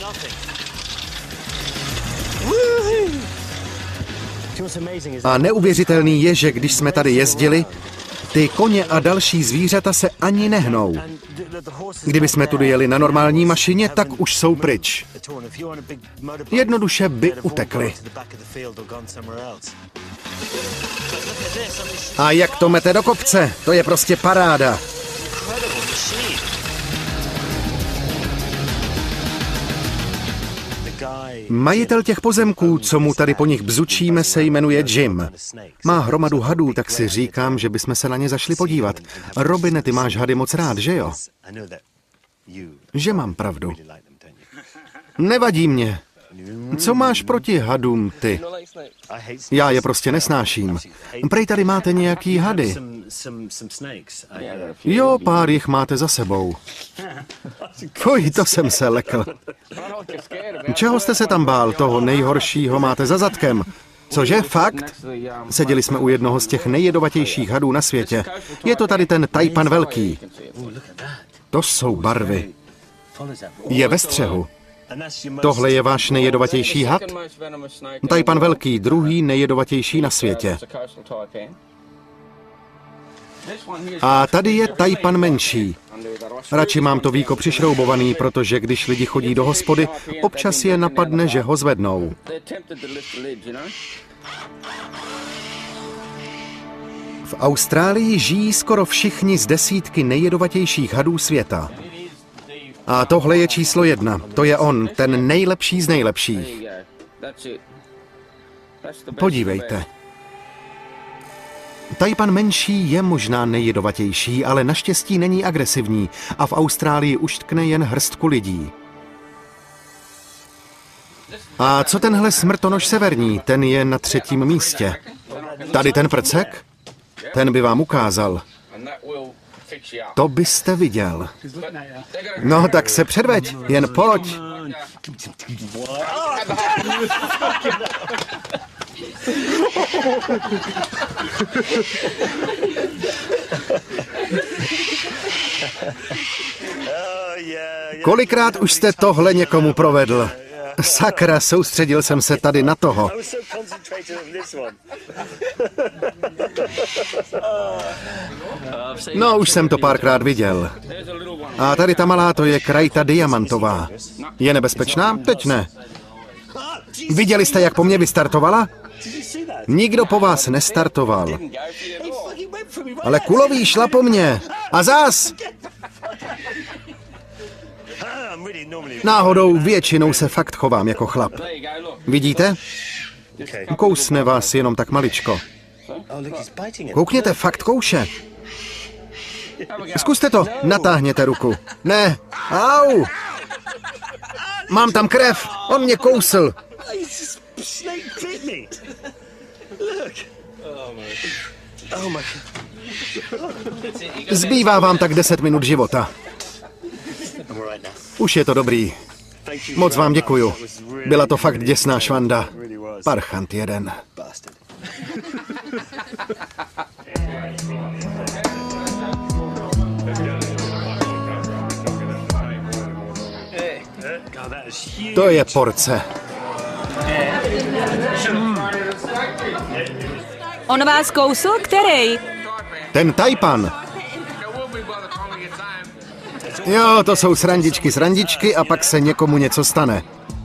A neuvěřitelný je, že když jsme tady jezdili, ty koně a další zvířata se ani nehnou. Kdyby jsme tudy jeli na normální mašině, tak už jsou pryč. Jednoduše by utekli. A jak to mete do kopce, to je prostě paráda. Majitel těch pozemků, co mu tady po nich bzučíme, se jmenuje Jim. Má hromadu hadů, tak si říkám, že bychom se na ně zašli podívat. Robine, ty máš hady moc rád, že jo? Že mám pravdu. Nevadí mě. Co máš proti hadům, ty? Já je prostě nesnáším. Prej tady máte nějaký hady. Jo, pár jich máte za sebou. Fuj, to jsem se lekl. Čeho jste se tam bál? Toho nejhoršího máte za zadkem. Cože, fakt? Seděli jsme u jednoho z těch nejjedovatějších hadů na světě. Je to tady ten Taipan velký. To jsou barvy. Je ve střehu. Tohle je váš nejjedovatější had? Taipan velký, druhý nejjedovatější na světě. A tady je Taipan menší. Radši mám to víko přišroubovaný, protože když lidi chodí do hospody, občas je napadne, že ho zvednou. V Austrálii žijí skoro všichni z desítky nejjedovatějších hadů světa. A tohle je číslo 1. To je on, ten nejlepší z nejlepších. Podívejte. Taipan menší je možná nejjedovatější, ale naštěstí není agresivní a v Austrálii už tkne jen hrstku lidí. A co tenhle smrtonož severní? Ten je na 3. místě. Tady ten prcek? Ten by vám ukázal. To byste viděl. No, tak se předveď, jen pojď. Kolikrát už jste tohle někomu provedl? Sakra, soustředil jsem se tady na toho. No, už jsem to párkrát viděl. A tady ta malá, to je krajta diamantová. Je nebezpečná? Teď ne. Viděli jste, jak po mně vystartovala? Nikdo po vás nestartoval. Ale kulový šla po mně. A zás! Náhodou většinou se fakt chovám jako chlap. Vidíte? Kousne vás jenom tak maličko. Koukněte, fakt kouše. Zkuste to, natáhněte ruku. Ne, au! Mám tam krev, on mě kousl. Zbývá vám tak 10 minut života. Už je to dobrý. Moc vám děkuju. Byla to fakt děsná švanda. Parchant jeden. To je porce. On vás kousl? Který? Ten Tajpan. Jo, to jsou srandičky a pak se někomu něco stane.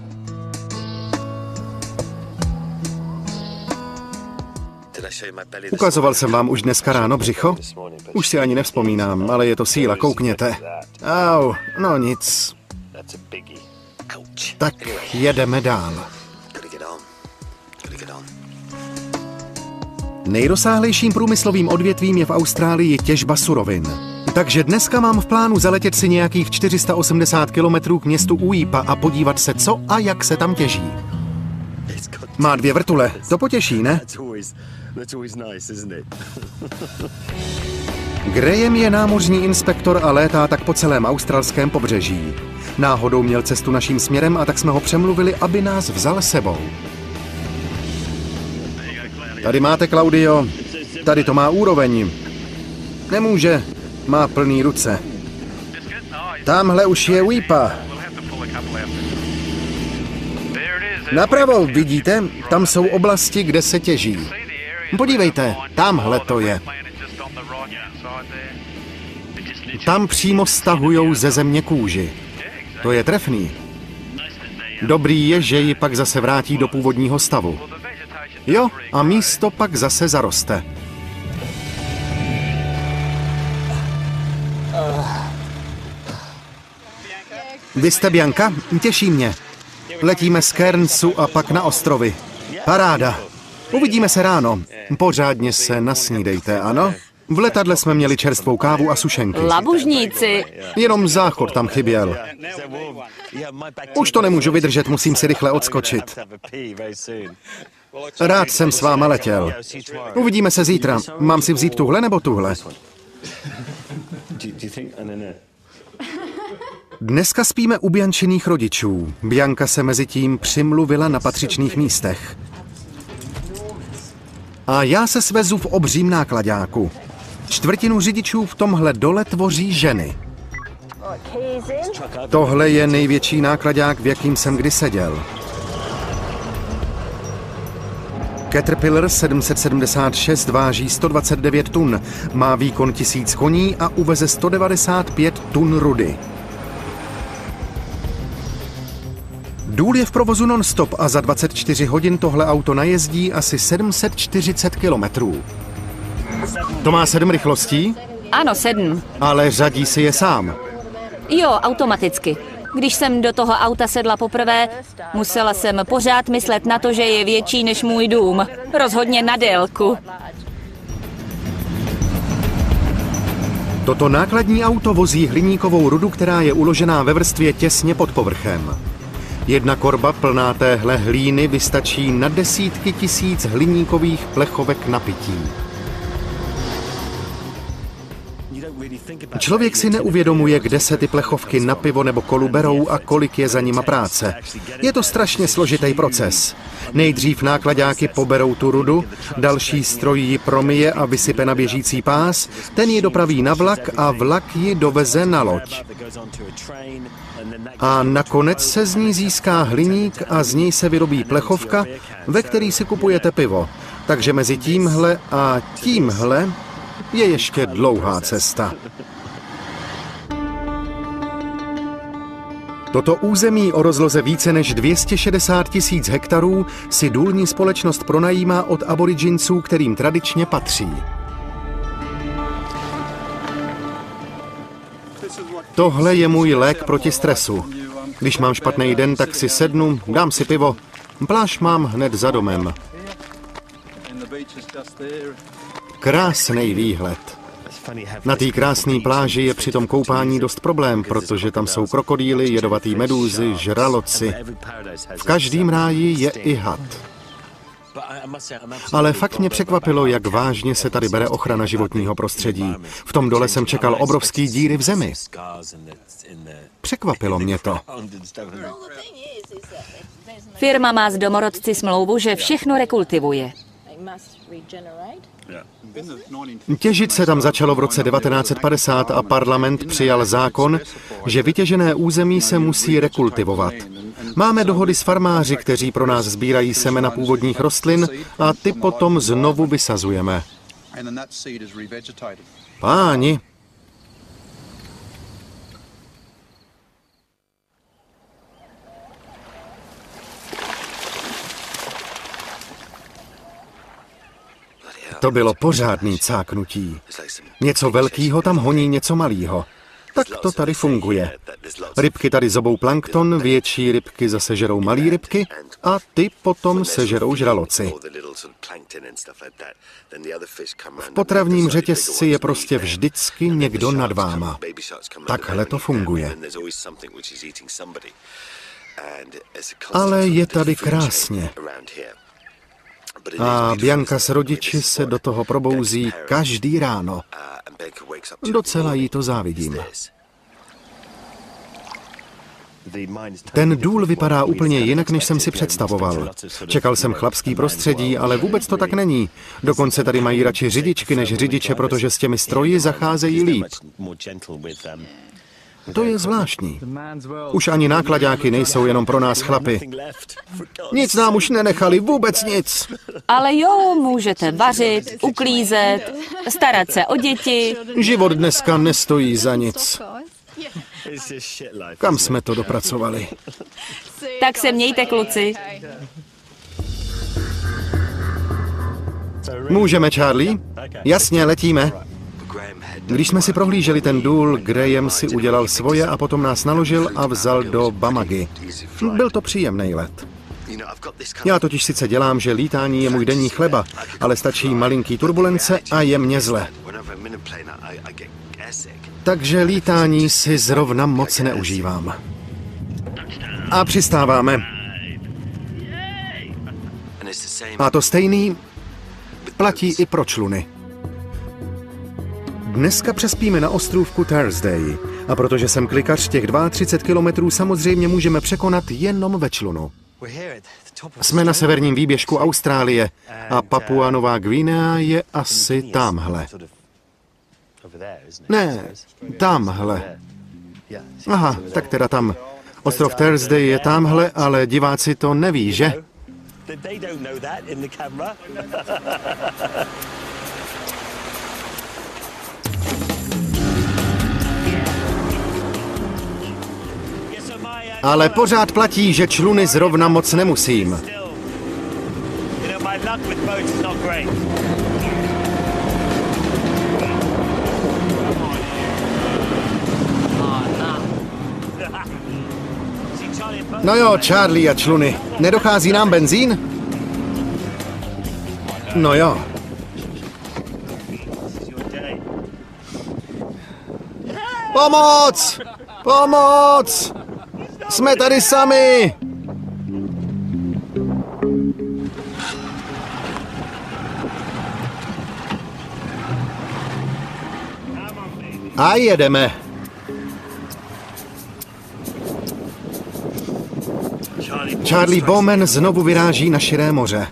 Ukazoval jsem vám už dneska ráno břicho? Už si ani nevzpomínám, ale je to síla, koukněte. Au, no nic. Tak jedeme dál. Nejrozsáhlejším průmyslovým odvětvím je v Austrálii těžba surovin. Takže dneska mám v plánu zaletět si nějakých 480 kilometrů k městu Uipa a podívat se, co a jak se tam těží. Má 2 vrtule, to potěší, ne? Graham je námořní inspektor a létá tak po celém australském pobřeží. Náhodou měl cestu naším směrem a tak jsme ho přemluvili, aby nás vzal sebou. Tady máte, Claudio. Tady to má úroveň. Nemůže. Má plný ruce. Tamhle už je Uipa. Napravo, vidíte? Tam jsou oblasti, kde se těží. Podívejte, tamhle to je. Tam přímo stahujou ze země kůži. To je trefný. Dobrý je, že ji pak zase vrátí do původního stavu. Jo, a místo pak zase zaroste. Vy jste Bianca? Těší mě. Letíme z Cairnsu a pak na ostrovy. Paráda. Uvidíme se ráno. Pořádně se nasnídejte, ano? V letadle jsme měli čerstvou kávu a sušenky. Labužníci. Jenom záchod tam chyběl. Už to nemůžu vydržet, musím si rychle odskočit. Rád jsem s váma letěl. Uvidíme se zítra. Mám si vzít tuhle nebo tuhle? Dneska spíme u Biančiných rodičů. Bianca se mezi tím přimluvila na patřičných místech. A já se svezu v obřím náklaďáku. 1/4 řidičů v tomhle dole tvoří ženy. Tohle je největší náklaďák, v jakým jsem kdy seděl. Caterpillar 776 váží 129 tun, má výkon 1000 koní a uveze 195 tun rudy. Důl je v provozu non-stop a za 24 hodin tohle auto najezdí asi 740 kilometrů. To má 7 rychlostí? Ano, 7. Ale řadí si je sám. Jo, automaticky. Když jsem do toho auta sedla poprvé, musela jsem pořád myslet na to, že je větší než můj dům. Rozhodně na délku. Toto nákladní auto vozí hliníkovou rudu, která je uložená ve vrstvě těsně pod povrchem. Jedna korba plná téhle hlíny vystačí na desítky tisíc hliníkových plechovek na pití. Člověk si neuvědomuje, kde se ty plechovky na pivo nebo kolu berou a kolik je za nima práce. Je to strašně složitý proces. Nejdřív náklaďáky poberou tu rudu, další stroj ji promyje a vysype na běžící pás, ten ji dopraví na vlak a vlak ji doveze na loď. A nakonec se z ní získá hliník a z něj se vyrobí plechovka, ve který si kupujete pivo. Takže mezi tímhle a tímhle je ještě dlouhá cesta. Toto území o rozloze více než 260 000 hektarů si důlní společnost pronajímá od aboriginců, kterým tradičně patří. Tohle je můj lék proti stresu. Když mám špatný den, tak si sednu, dám si pivo. Pláž mám hned za domem. Krásný výhled. Na té krásné pláži je při tom koupání dost problém, protože tam jsou krokodýly, jedovatý medúzy, žraloci. V každém ráji je i had. Ale fakt mě překvapilo, jak vážně se tady bere ochrana životního prostředí. V tom dole jsem čekal obrovský díry v zemi. Překvapilo mě to. Firma má s domorodci smlouvu, že všechno rekultivuje. Těžit se tam začalo v roce 1950 a parlament přijal zákon, že vytěžené území se musí rekultivovat. Máme dohody s farmáři, kteří pro nás sbírají semena původních rostlin a ty potom znovu vysazujeme. Páni, to bylo pořádný cáknutí. Něco velkýho tam honí něco malýho. Tak to tady funguje. Rybky tady zobou plankton, větší rybky zase žerou malý rybky a ty potom sežerou žraloci. V potravním řetězci je prostě vždycky někdo nad váma. Takhle to funguje. Ale je tady krásně. A Bianca s rodiči se do toho probouzí každý ráno. Docela jí to závidím. Ten důl vypadá úplně jinak, než jsem si představoval. Čekal jsem chlapský prostředí, ale vůbec to tak není. Dokonce tady mají radši řidičky než řidiče, protože s těmi stroji zacházejí líp. To je zvláštní. Už ani nákladáky nejsou jenom pro nás chlapy. Nic nám už nenechali, vůbec nic. Ale jo, můžete vařit, uklízet, starat se o děti. Život dneska nestojí za nic. Kam jsme to dopracovali? Tak se mějte, kluci. Můžeme, Charlie? Jasně, letíme. Když jsme si prohlíželi ten důl, Graham si udělal svoje a potom nás naložil a vzal do Bamagy. Byl to příjemný let. Já totiž sice dělám, že lítání je můj denní chleba, ale stačí malinký turbulence a je mně zle. Takže lítání si zrovna moc neužívám. A přistáváme. A to stejný platí i pro čluny. Dneska přespíme na ostrůvku Thursday. A protože jsem klikař, těch 32 kilometrů samozřejmě můžeme překonat jenom ve člunu. Jsme na severním výběžku Austrálie a Papua Nová Guinea je asi tamhle. Ne, tamhle. Aha, tak teda tam. Ostrov Thursday je tamhle, ale diváci to neví, že? Ale pořád platí, že čluny zrovna moc nemusím. No jo, Charlie a čluny. Nedochází nám benzín? No jo. Pomoc! Pomoc! Jsme tady sami! A jedeme. Charlie Bowman znovu vyráží na širé moře.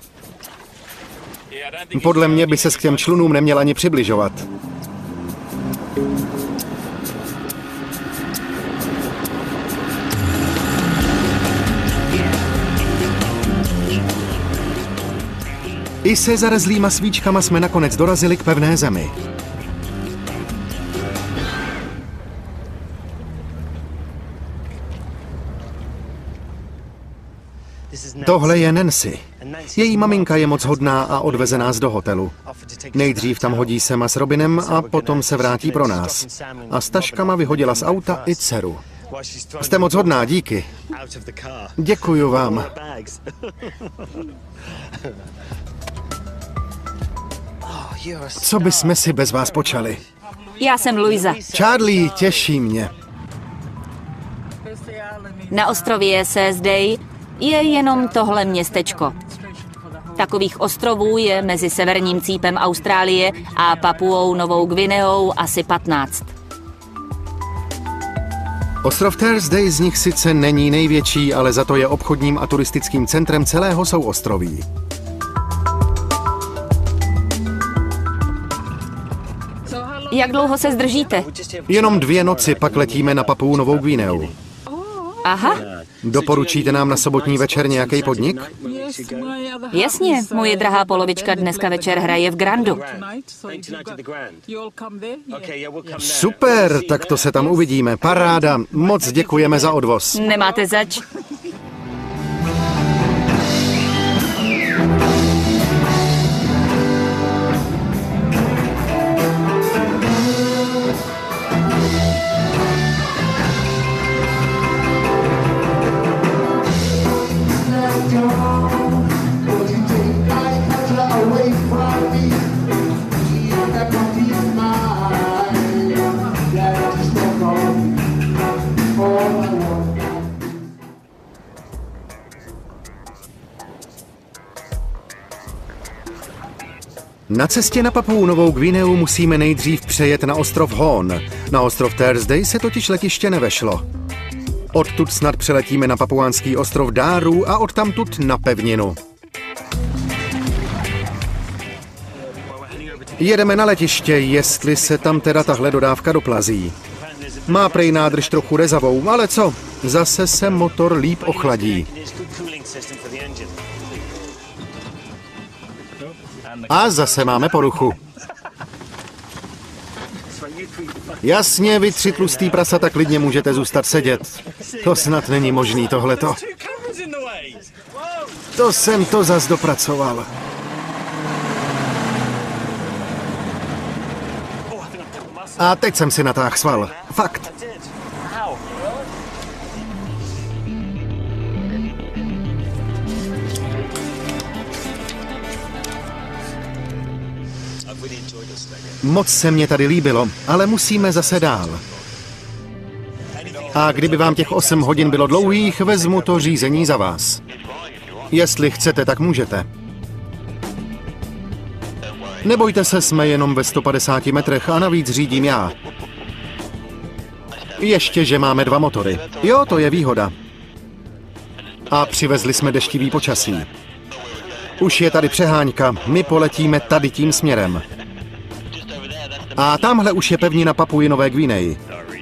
Podle mě by se k těm člunům neměl ani přibližovat. I se zarezlýma svíčkama jsme nakonec dorazili k pevné zemi. Tohle je Nancy. Její maminka je moc hodná a odveze nás do hotelu. Nejdřív tam hodí Sama s Robinem a potom se vrátí pro nás. A s taškama vyhodila z auta i dceru. Jste moc hodná, díky. Děkuju vám. Co bychom si bez vás počali? Já jsem Luisa. Charlie, těší mě. Na ostrově Thursday je jenom tohle městečko. Takových ostrovů je mezi severním cípem Austrálie a Papuou Novou Guineou asi 15. Ostrov Thursday z nich sice není největší, ale za to je obchodním a turistickým centrem celého souostroví. Jak dlouho se zdržíte? Jenom 2 noci, pak letíme na Papuu Novou Guineu. A Aha, Doporučíte nám na sobotní večer nějaký podnik? jasně, moje drahá polovička dneska večer hraje v Grandu. Super, tak to se tam uvidíme. Paráda, moc děkujeme za odvoz. Nemáte zač. Na cestě na Papuu Novou Gvineu musíme nejdřív přejet na ostrov Horn. Na ostrov Thursday se totiž letiště nevešlo. Odtud snad přeletíme na papuánský ostrov Daru a odtamtud na pevninu. Jedeme na letiště, jestli se tam teda tahle dodávka doplazí. Má prej nádrž trochu rezavou, ale co? Zase se motor líp ochladí. A zase máme poruchu. Jasně, vy 3 tlustý prasata klidně můžete zůstat sedět. To snad není možný tohleto. To jsem to zas dopracoval. A teď jsem si natáhl sval. Fakt. Moc se mě tady líbilo, ale musíme zase dál. A kdyby vám těch 8 hodin bylo dlouhých, vezmu to řízení za vás. Jestli chcete, tak můžete. Nebojte se, jsme jenom ve 150 metrech a navíc řídím já. Ještě, že máme 2 motory. Jo, to je výhoda. A přivezli jsme deštivý počasí. Už je tady přeháňka, my poletíme tady tím směrem. A tamhle už je pevnina Papui Nové Gvineji.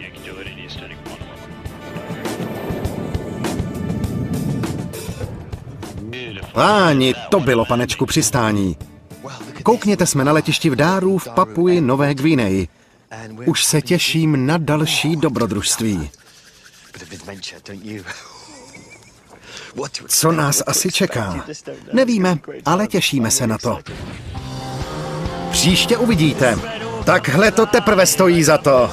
Páni, to bylo, panečku, přistání. Koukněte, jsme na letišti v Daru v Papui Nové Gvineji. Už se těším na další dobrodružství. Co nás asi čeká? Nevíme, ale těšíme se na to. Příště uvidíte. Takhle to teprve stojí za to.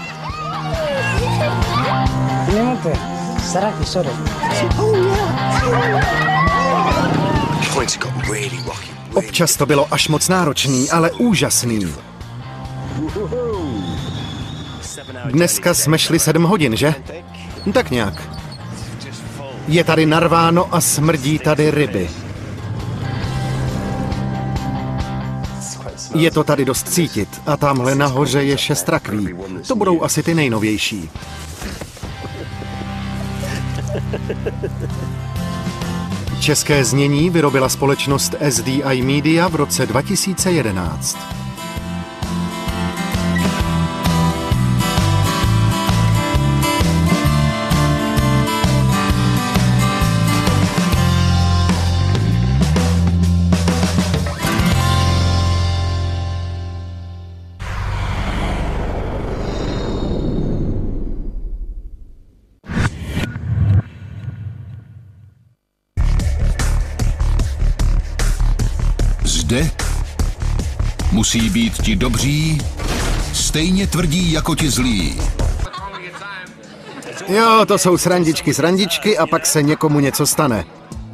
Občas to bylo až moc náročný, ale úžasný. Dneska jsme šli 7 hodin, že? Tak nějak. Je tady narváno a smrdí tady ryby. Je to tady dost cítit a tamhle nahoře je 6 rakví. To budou asi ty nejnovější. České znění vyrobila společnost SDI Media v roce 2011. Zde musí být ti dobří stejně tvrdí jako ti zlí. Jo, to jsou srandičky a pak se někomu něco stane.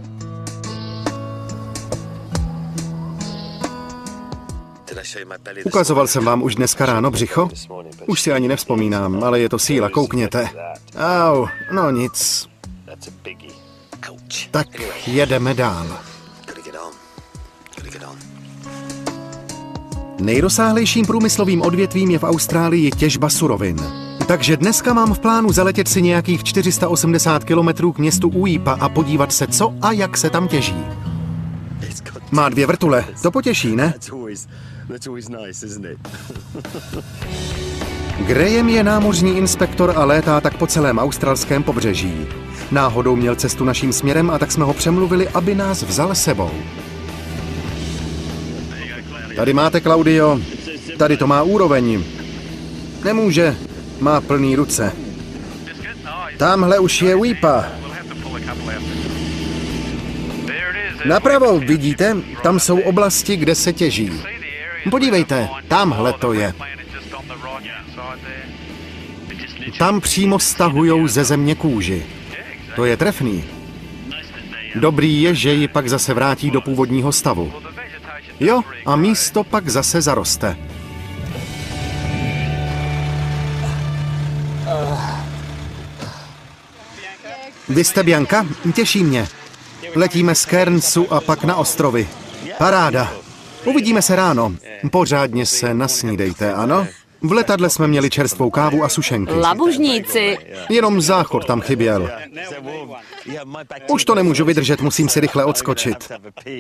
Ukazoval jsem vám už dneska ráno břicho? Už si ani nevzpomínám, ale je to síla, koukněte. Au, no nic. Tak jedeme dál. Nejrozsáhlejším průmyslovým odvětvím je v Austrálii těžba surovin. Takže dneska mám v plánu zaletět si nějakých 480 kilometrů k městu Uipa a podívat se, co a jak se tam těží. Má 2 vrtule, to potěší, ne? Graham je námořní inspektor a létá tak po celém australském pobřeží. Náhodou měl cestu naším směrem a tak jsme ho přemluvili, aby nás vzal sebou. Tady máte, Claudio. Tady to má úroveň. Nemůže. Má plný ruce. Tamhle už je Weipa. Napravo, vidíte? Tam jsou oblasti, kde se těží. Podívejte, tamhle to je. Tam přímo stahujou ze země kůži. To je trefný. Dobrý je, že ji pak zase vrátí do původního stavu. Jo, a místo pak zase zaroste. Vy jste Bianca? Těší mě. Letíme z Cairnsu a pak na ostrovy. Paráda. Uvidíme se ráno. Pořádně se nasnídejte, ano? V letadle jsme měli čerstvou kávu a sušenky. Labužníci. Jenom záchod tam chyběl. Už to nemůžu vydržet, musím si rychle odskočit.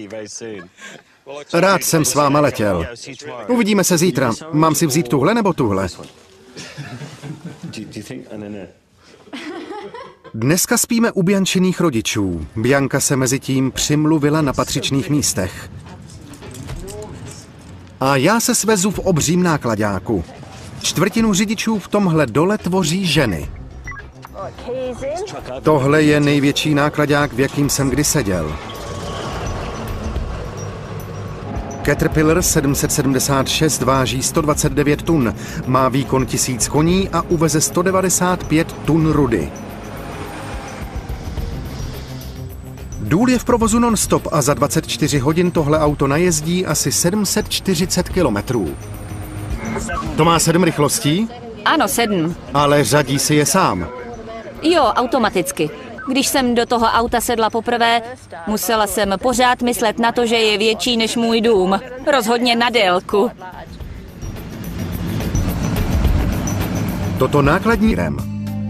Rád jsem s váma letěl. Uvidíme se zítra. Mám si vzít tuhle nebo tuhle? Dneska spíme u Biančiných rodičů. Bianca se mezi tím přimluvila na patřičných místech. A já se svezu v obřím náklaďáku. Čtvrtinu řidičů v tomhle dole tvoří ženy. Tohle je největší náklaďák, v jakým jsem kdy seděl. Caterpillar 776 váží 129 tun, má výkon 1000 koní a uveze 195 tun rudy. Důl je v provozu non-stop a za 24 hodin tohle auto najezdí asi 740 kilometrů. To má 7 rychlostí? Ano, 7. Ale řadí si je sám. Jo, automaticky. Když jsem do toho auta sedla poprvé, musela jsem pořád myslet na to, že je větší než můj dům. Rozhodně na délku. Toto nákladní rem.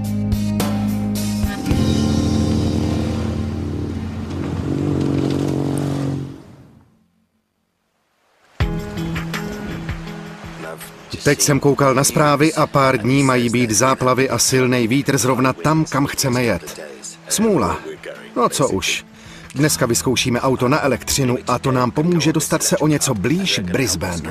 Teď jsem koukal na zprávy a pár dní mají být záplavy a silný vítr zrovna tam, kam chceme jet. Smůla. No co už. Dneska vyzkoušíme auto na elektřinu a to nám pomůže dostat se o něco blíž Brisbane.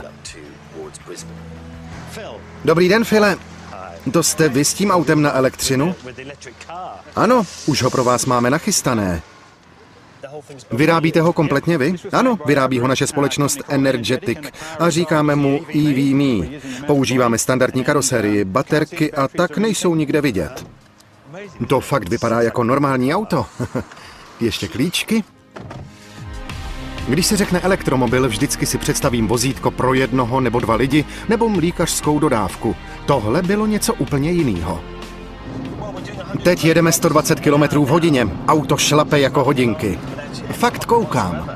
Dobrý den, Phile. To jste vy s tím autem na elektřinu? Ano, už ho pro vás máme nachystané. Vyrábíte ho kompletně vy? Ano, vyrábí ho naše společnost Energetic a říkáme mu EV.me. Používáme standardní karosérii, baterky a tak nejsou nikde vidět. To fakt vypadá jako normální auto. Ještě klíčky? Když se řekne elektromobil, vždycky si představím vozítko pro jednoho nebo 2 lidi nebo mlýkařskou dodávku. Tohle bylo něco úplně jiného. Teď jedeme 120 km v hodině. Auto šlape jako hodinky. Fakt koukám.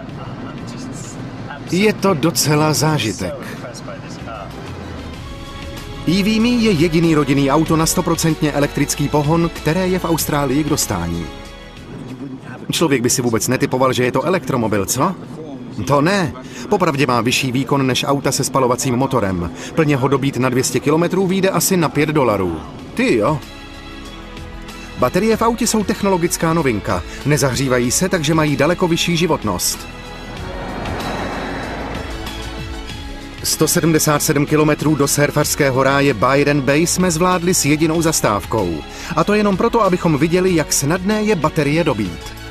Je to docela zážitek. EV.me je jediný rodinný auto na 100% elektrický pohon, které je v Austrálii k dostání. Člověk by si vůbec netipoval, že je to elektromobil, co? To ne. Popravdě má vyšší výkon než auta se spalovacím motorem. Plně ho dobít na 200 km vyjde asi na $5. Ty jo. Baterie v autě jsou technologická novinka. Nezahřívají se, takže mají daleko vyšší životnost. 177 km do surfařského ráje Byron Bay jsme zvládli s jedinou zastávkou. A to jenom proto, abychom viděli, jak snadné je baterie dobít.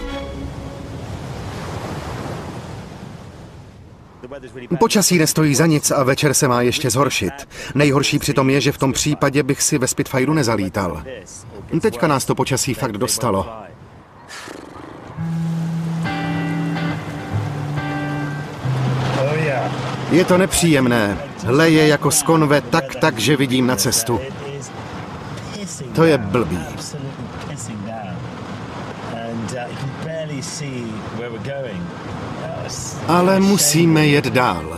Počasí nestojí za nic a večer se má ještě zhoršit. Nejhorší přitom je, že v tom případě bych si ve Spitfireu nezalítal. Teďka nás to počasí fakt dostalo. Je to nepříjemné. Leje jako z konve tak, že vidím na cestu. To je blbý. Ale musíme jet dál.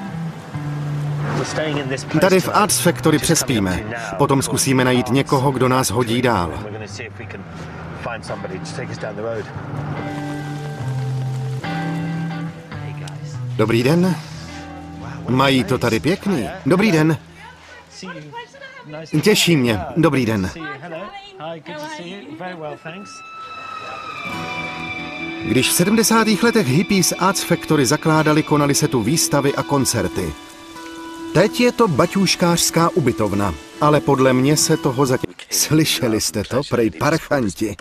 Tady v Arts Factory přespíme. Potom zkusíme najít někoho, kdo nás hodí dál. Dobrý den. Mají to tady pěkný. Dobrý den. Těší mě. Dobrý den. Když v 70. letech hippies Arts Factory zakládali, konaly se tu výstavy a koncerty. Teď je to baťůškářská ubytovna, ale podle mě se toho zatím... Slyšeli jste to, prej parchanti?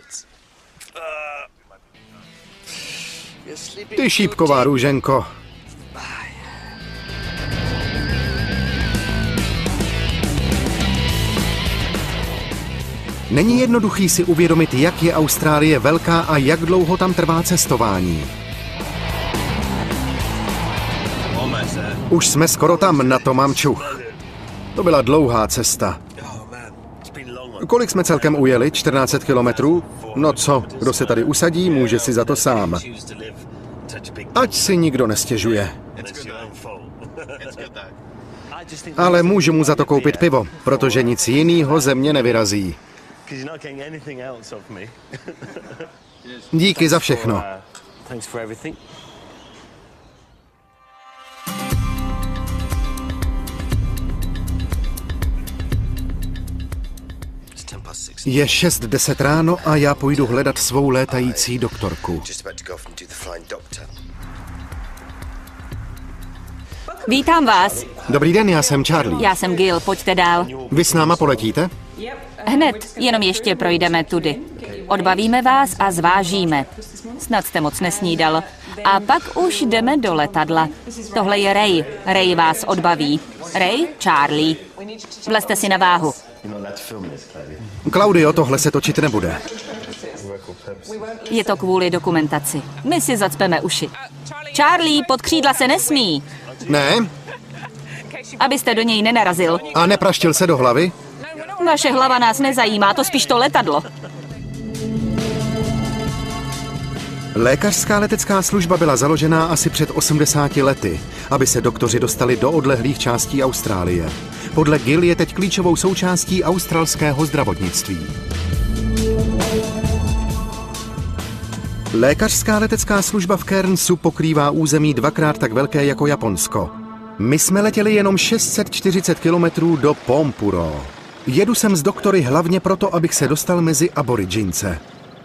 Ty šípková růženko. Není jednoduchý si uvědomit, jak je Austrálie velká a jak dlouho tam trvá cestování. Už jsme skoro tam, na to mám čuch. To byla dlouhá cesta. Kolik jsme celkem ujeli? 1400 kilometrů? No co, kdo se tady usadí, může si za to sám. Ať si nikdo nestěžuje. Ale můžu mu za to koupit pivo, protože nic jinýho ze mě nevyrazí. Díky za všechno. Je 6:10 ráno a já půjdu hledat svou létající doktorku. Vítám vás. Dobrý den, já jsem Charlie. Já jsem Gil, pojďte dál. Vy s náma poletíte? Hned, jenom ještě projdeme tudy. Odbavíme vás a zvážíme. Snad jste moc nesnídal. A pak už jdeme do letadla. Tohle je Ray. Ray vás odbaví. Ray, Charlie. Vlezte si na váhu. Claudio, tohle se točit nebude. Je to kvůli dokumentaci. My si zacpeme uši. Charlie, pod křídla se nesmí. Ne? Abyste do něj nenarazil. A nepraštil se do hlavy? Vaše hlava nás nezajímá, to spíš to letadlo. Lékařská letecká služba byla založená asi před 80 lety, aby se doktoři dostali do odlehlých částí Austrálie. Podle Gil je teď klíčovou součástí australského zdravotnictví. Lékařská letecká služba v Cairnsu pokrývá území dvakrát tak velké jako Japonsko. My jsme letěli jenom 640 kilometrů do Pompuro. Jedu sem s doktory hlavně proto, abych se dostal mezi Aborigínce.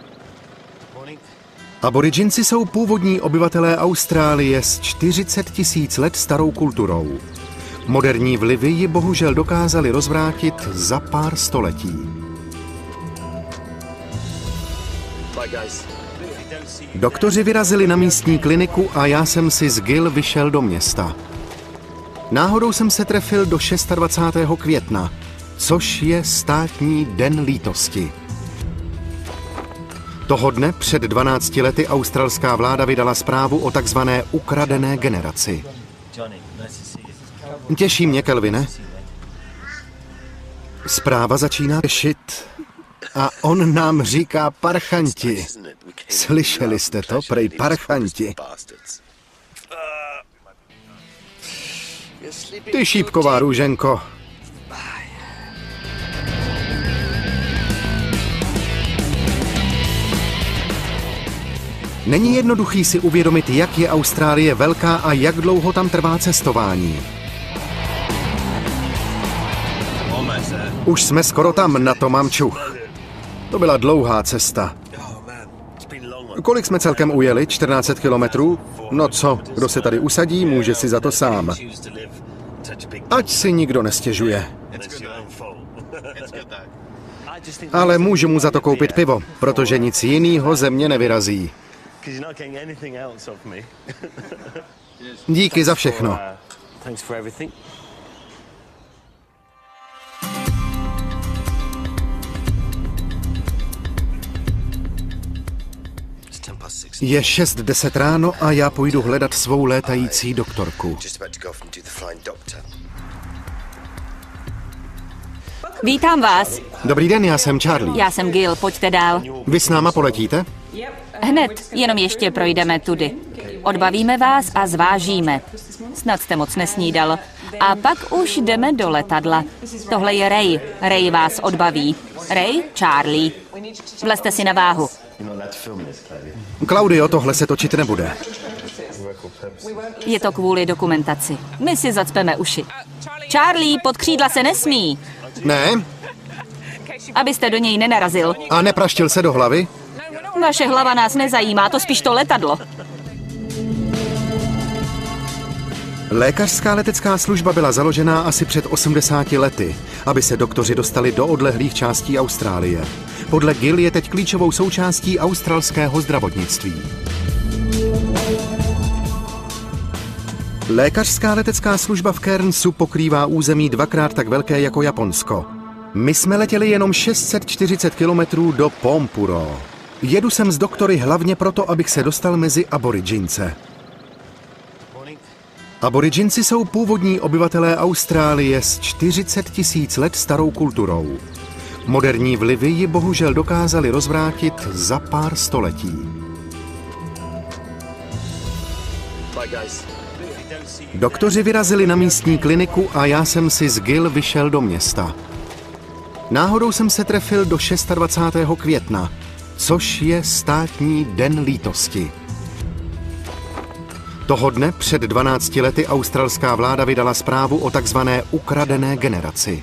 Aborigínci jsou původní obyvatelé Austrálie s 40 000 let starou kulturou. Moderní vlivy ji bohužel dokázali rozvrátit za pár století. Doktoři vyrazili na místní kliniku a já jsem si z Gil vyšel do města. Náhodou jsem se trefil do 26. května, což je státní den lítosti. Toho dne před 12 lety australská vláda vydala zprávu o takzvané ukradené generaci. Těší mě, Kelvine. Zpráva začíná řešit a on nám říká parchanti. Slyšeli jste to, prej parchanti? Ty šípková růženko. Není jednoduchý si uvědomit, jak je Austrálie velká a jak dlouho tam trvá cestování. Už jsme skoro tam, na to mám čuch. To byla dlouhá cesta. Kolik jsme celkem ujeli? 1400 kilometrů? No co, kdo se tady usadí, může si za to sám. Ať si nikdo nestěžuje. Ale můžu mu za to koupit pivo, protože nic jinýho ze mě nevyrazí. Díky za všechno. Je 6:10 ráno a já půjdu hledat svou létající doktorku. Vítám vás. Dobrý den, já jsem Charlie. Já jsem Gil, pojďte dál. Vy s náma poletíte? Hned, jenom ještě projdeme tudy. Odbavíme vás a zvážíme. Snad jste moc nesnídal. A pak už jdeme do letadla. Tohle je Ray. Ray vás odbaví. Ray, Charlie. Vlezte si na váhu. Claudio, tohle se točit nebude. Je to kvůli dokumentaci. My si zacpeme uši. Charlie, pod křídla se nesmí. Ne? Abyste do něj nenarazil. A nepraštil se do hlavy? Vaše hlava nás nezajímá, to spíš to letadlo. Lékařská letecká služba byla založena asi před 80 lety, aby se doktoři dostali do odlehlých částí Austrálie. Podle Gill je teď klíčovou součástí australského zdravotnictví. Lékařská letecká služba v Cairnsu pokrývá území dvakrát tak velké jako Japonsko. My jsme letěli jenom 640 kilometrů do Pompuro. Jedu sem s doktory hlavně proto, abych se dostal mezi Aboridžince. Aboridžinci jsou původní obyvatelé Austrálie s 40 000 let starou kulturou. Moderní vlivy ji bohužel dokázali rozvrátit za pár století. Doktoři vyrazili na místní kliniku a já jsem si z Gill vyšel do města. Náhodou jsem se trefil do 26. května, což je státní den lítosti. Toho dne před 12 lety australská vláda vydala zprávu o takzvané ukradené generaci.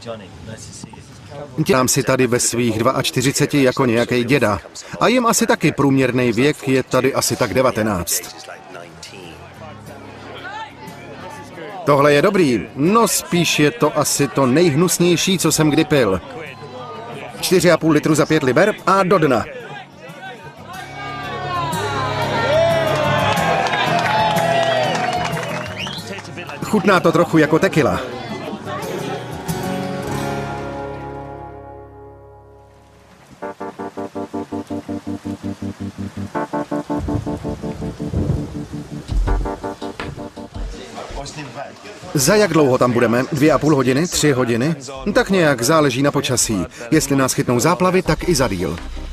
Dělám si tady ve svých 42 jako nějaký děda. A jim asi taky průměrný věk je tady asi tak 19. Tohle je dobrý, no spíš je to asi to nejhnusnější, co jsem kdy pil. 4,5 litru za 5 liber a do dna. Chutná to trochu jako tequila. Za jak dlouho tam budeme? 2,5 hodiny? 3 hodiny? Tak nějak, záleží na počasí. Jestli nás chytnou záplavy, tak i za díl.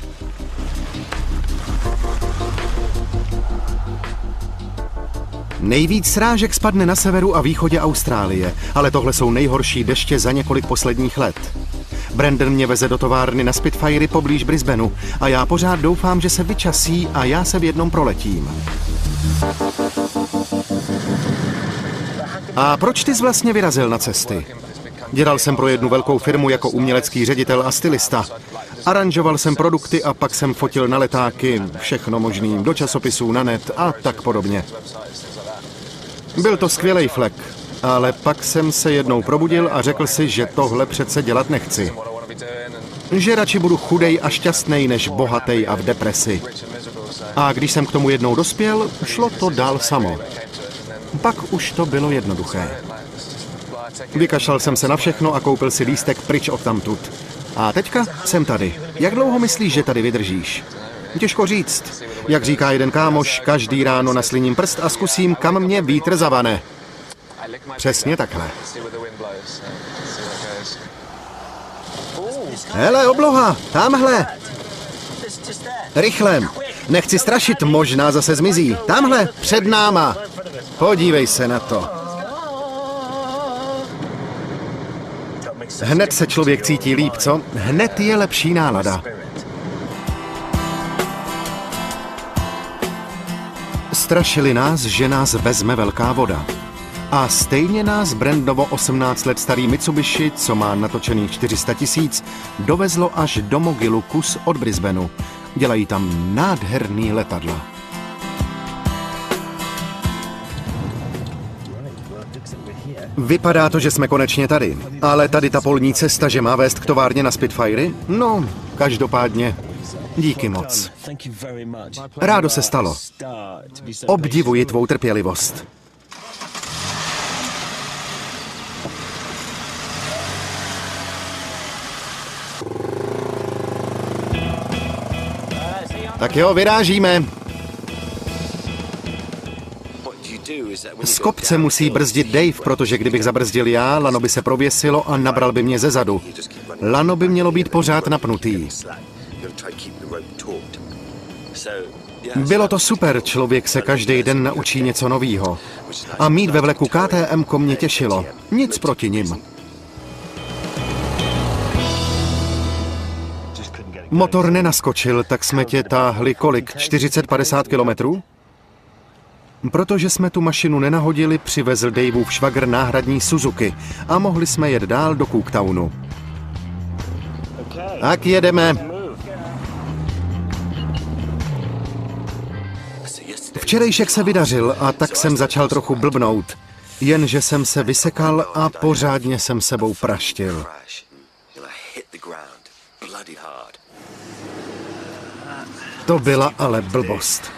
Nejvíc srážek spadne na severu a východě Austrálie, ale tohle jsou nejhorší deště za několik posledních let. Brandon mě veze do továrny na Spitfirey poblíž Brisbaneu a já pořád doufám, že se vyčasí a já se v jednom proletím. A proč ty jsi vlastně vyrazil na cesty? Dělal jsem pro jednu velkou firmu jako umělecký ředitel a stylista. Aranžoval jsem produkty a pak jsem fotil na letáky, všechno možný, do časopisů, na net a tak podobně. Byl to skvělej flek, ale pak jsem se jednou probudil a řekl si, že tohle přece dělat nechci. Že radši budu chudej a šťastnej, než bohatej a v depresi. A když jsem k tomu jednou dospěl, šlo to dál samo. Pak už to bylo jednoduché. Vykašlal jsem se na všechno a koupil si lístek pryč odtamtud. A teďka jsem tady. Jak dlouho myslíš, že tady vydržíš? Těžko říct. Jak říká jeden kámoš, každý ráno nasliním prst a zkusím, kam mě vítr zavane. Přesně takhle. Hele, obloha, tamhle. Rychle. Nechci strašit, možná zase zmizí. Tamhle, před náma. Podívej se na to. Hned se člověk cítí líp, co? Hned je lepší nálada. Strašili nás, že nás vezme velká voda. A stejně nás Brandovo 18 let starý Mitsubishi, co má natočených 400 000, dovezlo až do Mogilu kus od Brisbaneu. Dělají tam nádherný letadla. Vypadá to, že jsme konečně tady. Ale tady ta polní cesta, že má vést k továrně na Spitfirey? No, každopádně. Díky moc. Rádo se stalo. Obdivuji tvou trpělivost. Tak jo, vyrážíme. Z kopce musí brzdit Dave, protože kdybych zabrzdil já, lano by se prověsilo a nabral by mě zezadu. Lano by mělo být pořád napnutý. Bylo to super, člověk se každý den naučí něco novýho. A mít ve vleku KTM mě těšilo. Nic proti nim. Motor nenaskočil, tak jsme tě táhli kolik? 40-50 kilometrů? Protože jsme tu mašinu nenahodili, přivezl Daveův švagr náhradní Suzuki a mohli jsme jet dál do Cooktownu. Tak jedeme. Včerejšek se vydařil a tak jsem začal trochu blbnout. Jenže jsem se vysekal a pořádně jsem sebou praštil. To byla ale blbost.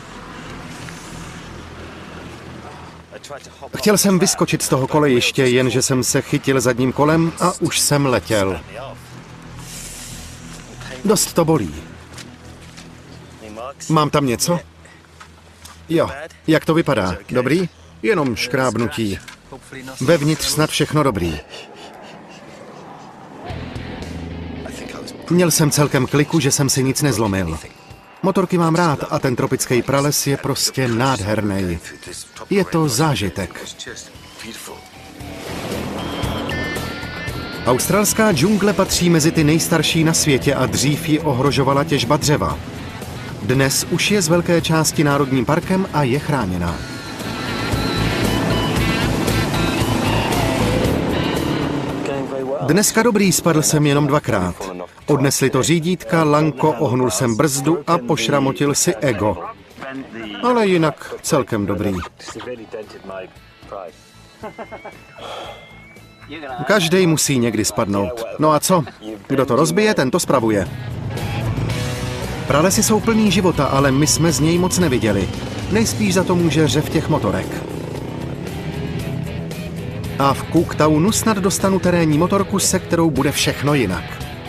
Chtěl jsem vyskočit z toho kolejiště, jenže jsem se chytil zadním kolem a už jsem letěl. Dost to bolí. Mám tam něco? Jo, jak to vypadá? Dobrý? Jenom škrábnutí. Vevnitř snad všechno dobrý. Měl jsem celkem kliku, že jsem si nic nezlomil. Motorky mám rád a ten tropický prales je prostě nádherný. Je to zážitek. Australská džungle patří mezi ty nejstarší na světě a dřív ji ohrožovala těžba dřeva. Dnes už je z velké části národním parkem a je chráněná. Dneska dobrý, spadl jsem jenom 2krát. Odnesli to řídítka, lanko, ohnul jsem brzdu a pošramotil si ego. Ale jinak celkem dobrý. Každej musí někdy spadnout. No a co? Kdo to rozbije, ten to spravuje. Pralesy jsou plný života, ale my jsme z něj moc neviděli. Nejspíš za to může řev těch motorek. A v Cooktownu snad dostanu terénní motorku, se kterou bude všechno jinak.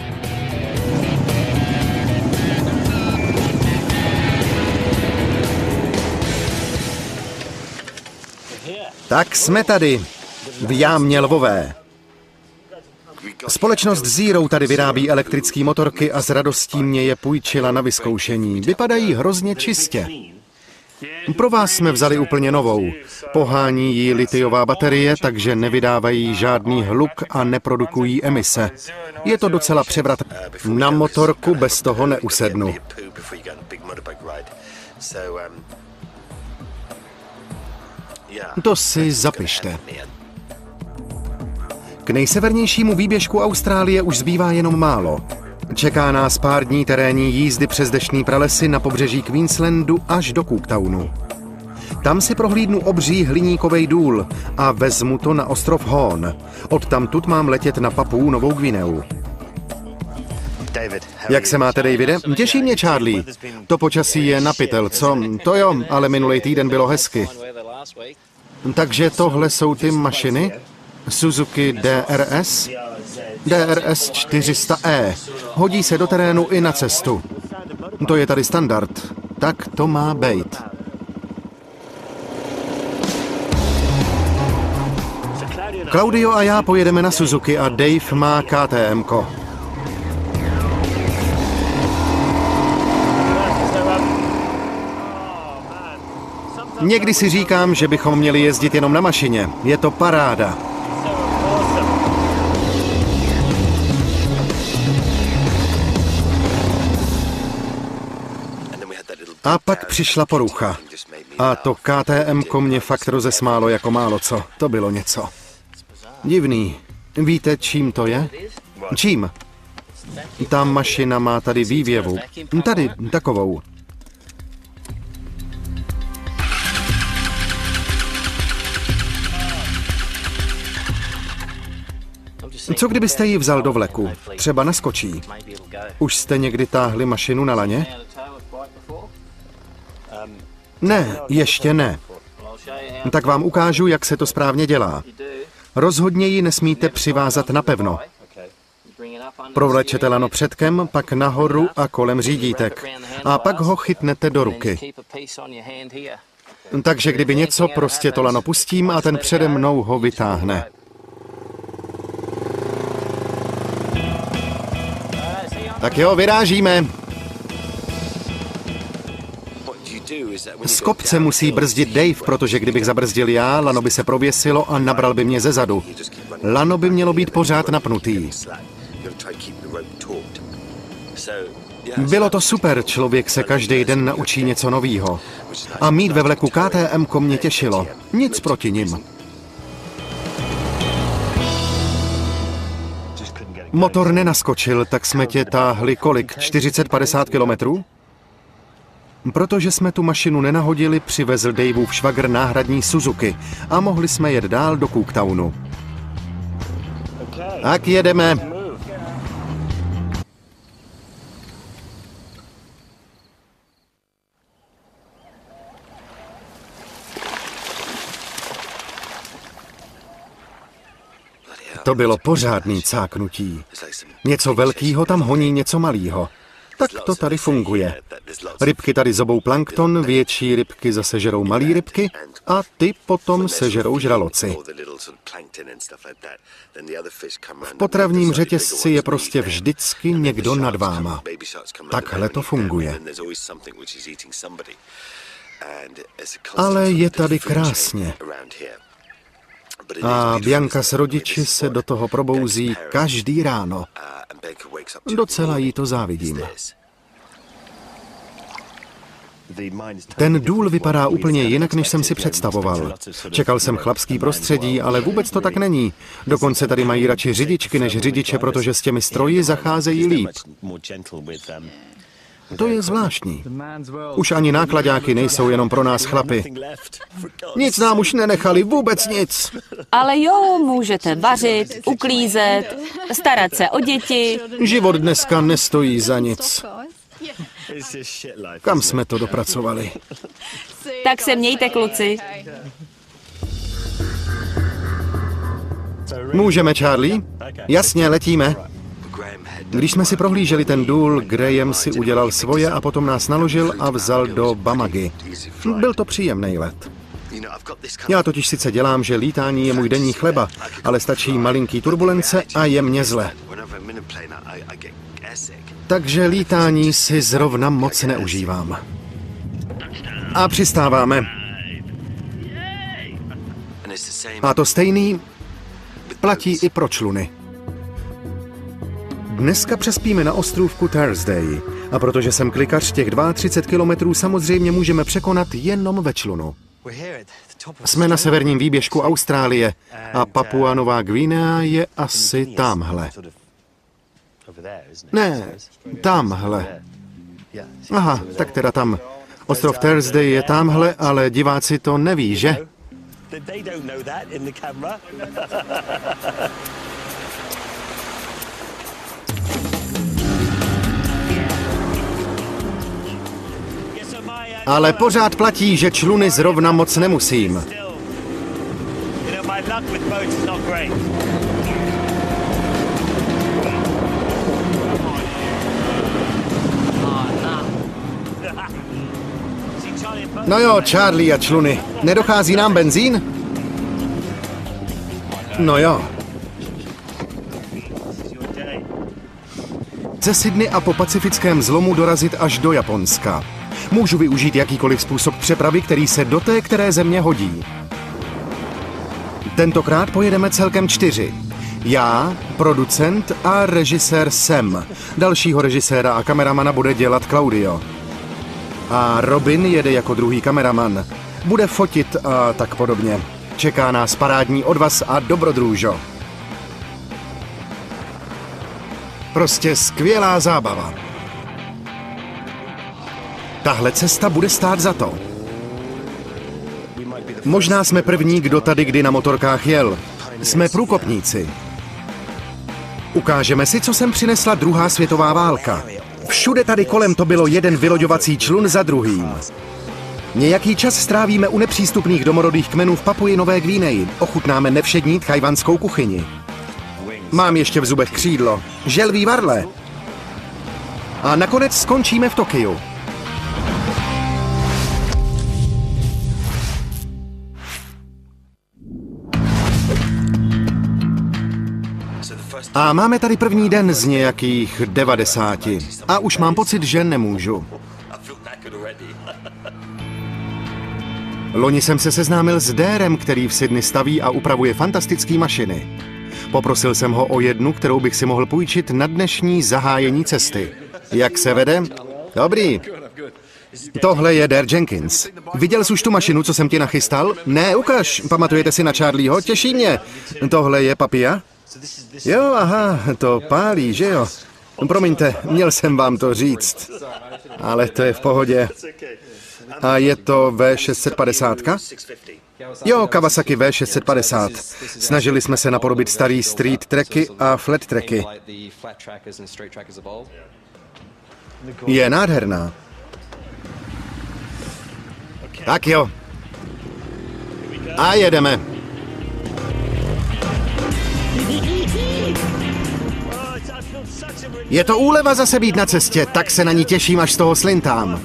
Tak jsme tady, v Jámě Lvové. Společnost Zero tady vyrábí elektrické motorky a s radostí mě je půjčila na vyzkoušení. Vypadají hrozně čistě. Pro vás jsme vzali úplně novou. Pohání ji litiová baterie, takže nevydávají žádný hluk a neprodukují emise. Je to docela převrat. Na motorku bez toho neusednu. To si zapište. K nejsevernějšímu výběžku Austrálie už zbývá jenom málo. Čeká nás pár dní terénní jízdy přes deštné pralesy na pobřeží Queenslandu až do Cooktownu. Tam si prohlídnu obří hliníkovej důl a vezmu to na ostrov Horn. Odtamtud mám letět na Papuu Novou Guineu. Jak se máte, Davide? Těší mě, Charlie. To počasí je na pytel, co? To jo, ale minulý týden bylo hezky. Takže tohle jsou ty mašiny? Suzuki DRS? DRS 400E. Hodí se do terénu i na cestu. To je tady standard. Tak to má být. Claudio a já pojedeme na Suzuki a Dave má KTM-ko. Někdy si říkám, že bychom měli jezdit jenom na mašině. Je to paráda. A pak přišla porucha. A to KTM-ko mě fakt rozesmálo jako málo co. To bylo něco. Divný. Víte, čím to je? Čím? Ta mašina má tady vývěvu. Tady, takovou. Co kdybyste ji vzal do vleku? Třeba naskočí. Už jste někdy táhli mašinu na laně? Ne, ještě ne. Tak vám ukážu, jak se to správně dělá. Rozhodně ji nesmíte přivázat napevno. Provlečete lano předkem, pak nahoru a kolem řídítek. A pak ho chytnete do ruky. Takže kdyby něco, prostě to lano pustím a ten přede mnou ho vytáhne. Tak jo, vyrážíme. Z kopce musí brzdit Dave, protože kdybych zabrzdil já, lano by se prověsilo a nabral by mě zezadu. Lano by mělo být pořád napnutý. Bylo to super, člověk se každý den naučí něco novýho. A mít ve vleku KTM-ko mě těšilo. Nic proti nim. Motor nenaskočil, tak jsme tě táhli kolik? 40-50 kilometrů? Protože jsme tu mašinu nenahodili, přivezl Daveův švagr náhradní Suzuki a mohli jsme jet dál do Cooktownu. Tak jedeme. To bylo pořádný cáknutí. Něco velkýho tam honí něco malýho. Tak to tady funguje. Rybky tady zobou plankton, větší rybky zase žerou malý rybky a ty potom sežerou žraloci. V potravním řetězci je prostě vždycky někdo nad váma. Takhle to funguje. Ale je tady krásně. A Bianca s rodiči se do toho probouzí každý ráno. Docela jí to závidím. Ten důl vypadá úplně jinak, než jsem si představoval. Čekal jsem chlapský prostředí, ale vůbec to tak není. Dokonce tady mají radši řidičky než řidiče, protože s těmi stroji zacházejí líp. To je zvláštní. Už ani nákladáky nejsou jenom pro nás chlapy. Nic nám už nenechali, vůbec nic. Ale jo, můžete vařit, uklízet, starat se o děti. Život dneska nestojí za nic. Kam jsme to dopracovali? Tak se mějte, kluci. Můžeme, Charlie? Jasně, letíme. Když jsme si prohlíželi ten důl, Graham si udělal svoje a potom nás naložil a vzal do Bamagy. Byl to příjemný let. Já totiž sice dělám, že lítání je můj denní chleba, ale stačí malinký turbulence a je mně zle. Takže lítání si zrovna moc neužívám. A přistáváme. A to stejný platí i pro čluny. Dneska přespíme na ostrůvku Thursday. A protože jsem klikač, těch 32 kilometrů samozřejmě můžeme překonat jenom ve člunu. Jsme na severním výběžku Austrálie a Papua Nová Guinea je asi tamhle. Ne, tamhle. Aha, tak teda tam. Ostrov Thursday je tamhle, ale diváci to neví, že? Ale pořád platí, že čluny zrovna moc nemusím. No jo, Charlie a čluny. Nedochází nám benzín? No jo. Ze Sydney a po pacifickém zlomu dorazit až do Japonska. Můžu využít jakýkoliv způsob přepravy, který se do té které země hodí. Tentokrát pojedeme celkem 4. Já, producent a režisér Sam. Dalšího režiséra a kameramana bude dělat Claudio. A Robin jede jako druhý kameraman. Bude fotit a tak podobně. Čeká nás parádní odvaz a dobrodružo. Prostě skvělá zábava. Tahle cesta bude stát za to. Možná jsme první, kdo tady kdy na motorkách jel. Jsme průkopníci. Ukážeme si, co sem přinesla druhá světová válka. Všude tady kolem to bylo jeden vyloďovací člun za druhým. Nějaký čas strávíme u nepřístupných domorodých kmenů v Papui Nové Guineji. Ochutnáme nevšední tchajwanskou kuchyni. Mám ještě v zubech křídlo. Želví varle. A nakonec skončíme v Tokiu. A máme tady první den z nějakých 90. A už mám pocit, že nemůžu. Loni jsem se seznámil s Dérem, který v Sydney staví a upravuje fantastické mašiny. Poprosil jsem ho o jednu, kterou bych si mohl půjčit na dnešní zahájení cesty. Jak se vede? Dobrý. Tohle je Dare Jenkins. Viděl jsi už tu mašinu, co jsem ti nachystal? Ne, ukaž. Pamatujete si na Charlieho? Těší mě. Tohle je Papia. Jo, aha, to pálí, že jo? Promiňte, měl jsem vám to říct. Ale to je v pohodě. A je to V650? Jo, Kawasaki V650. Snažili jsme se napodobit starý street tracky a flat tracky. Je nádherná. Tak jo. A jedeme. Je to úleva zase být na cestě, tak se na ní těším, až z toho slintám.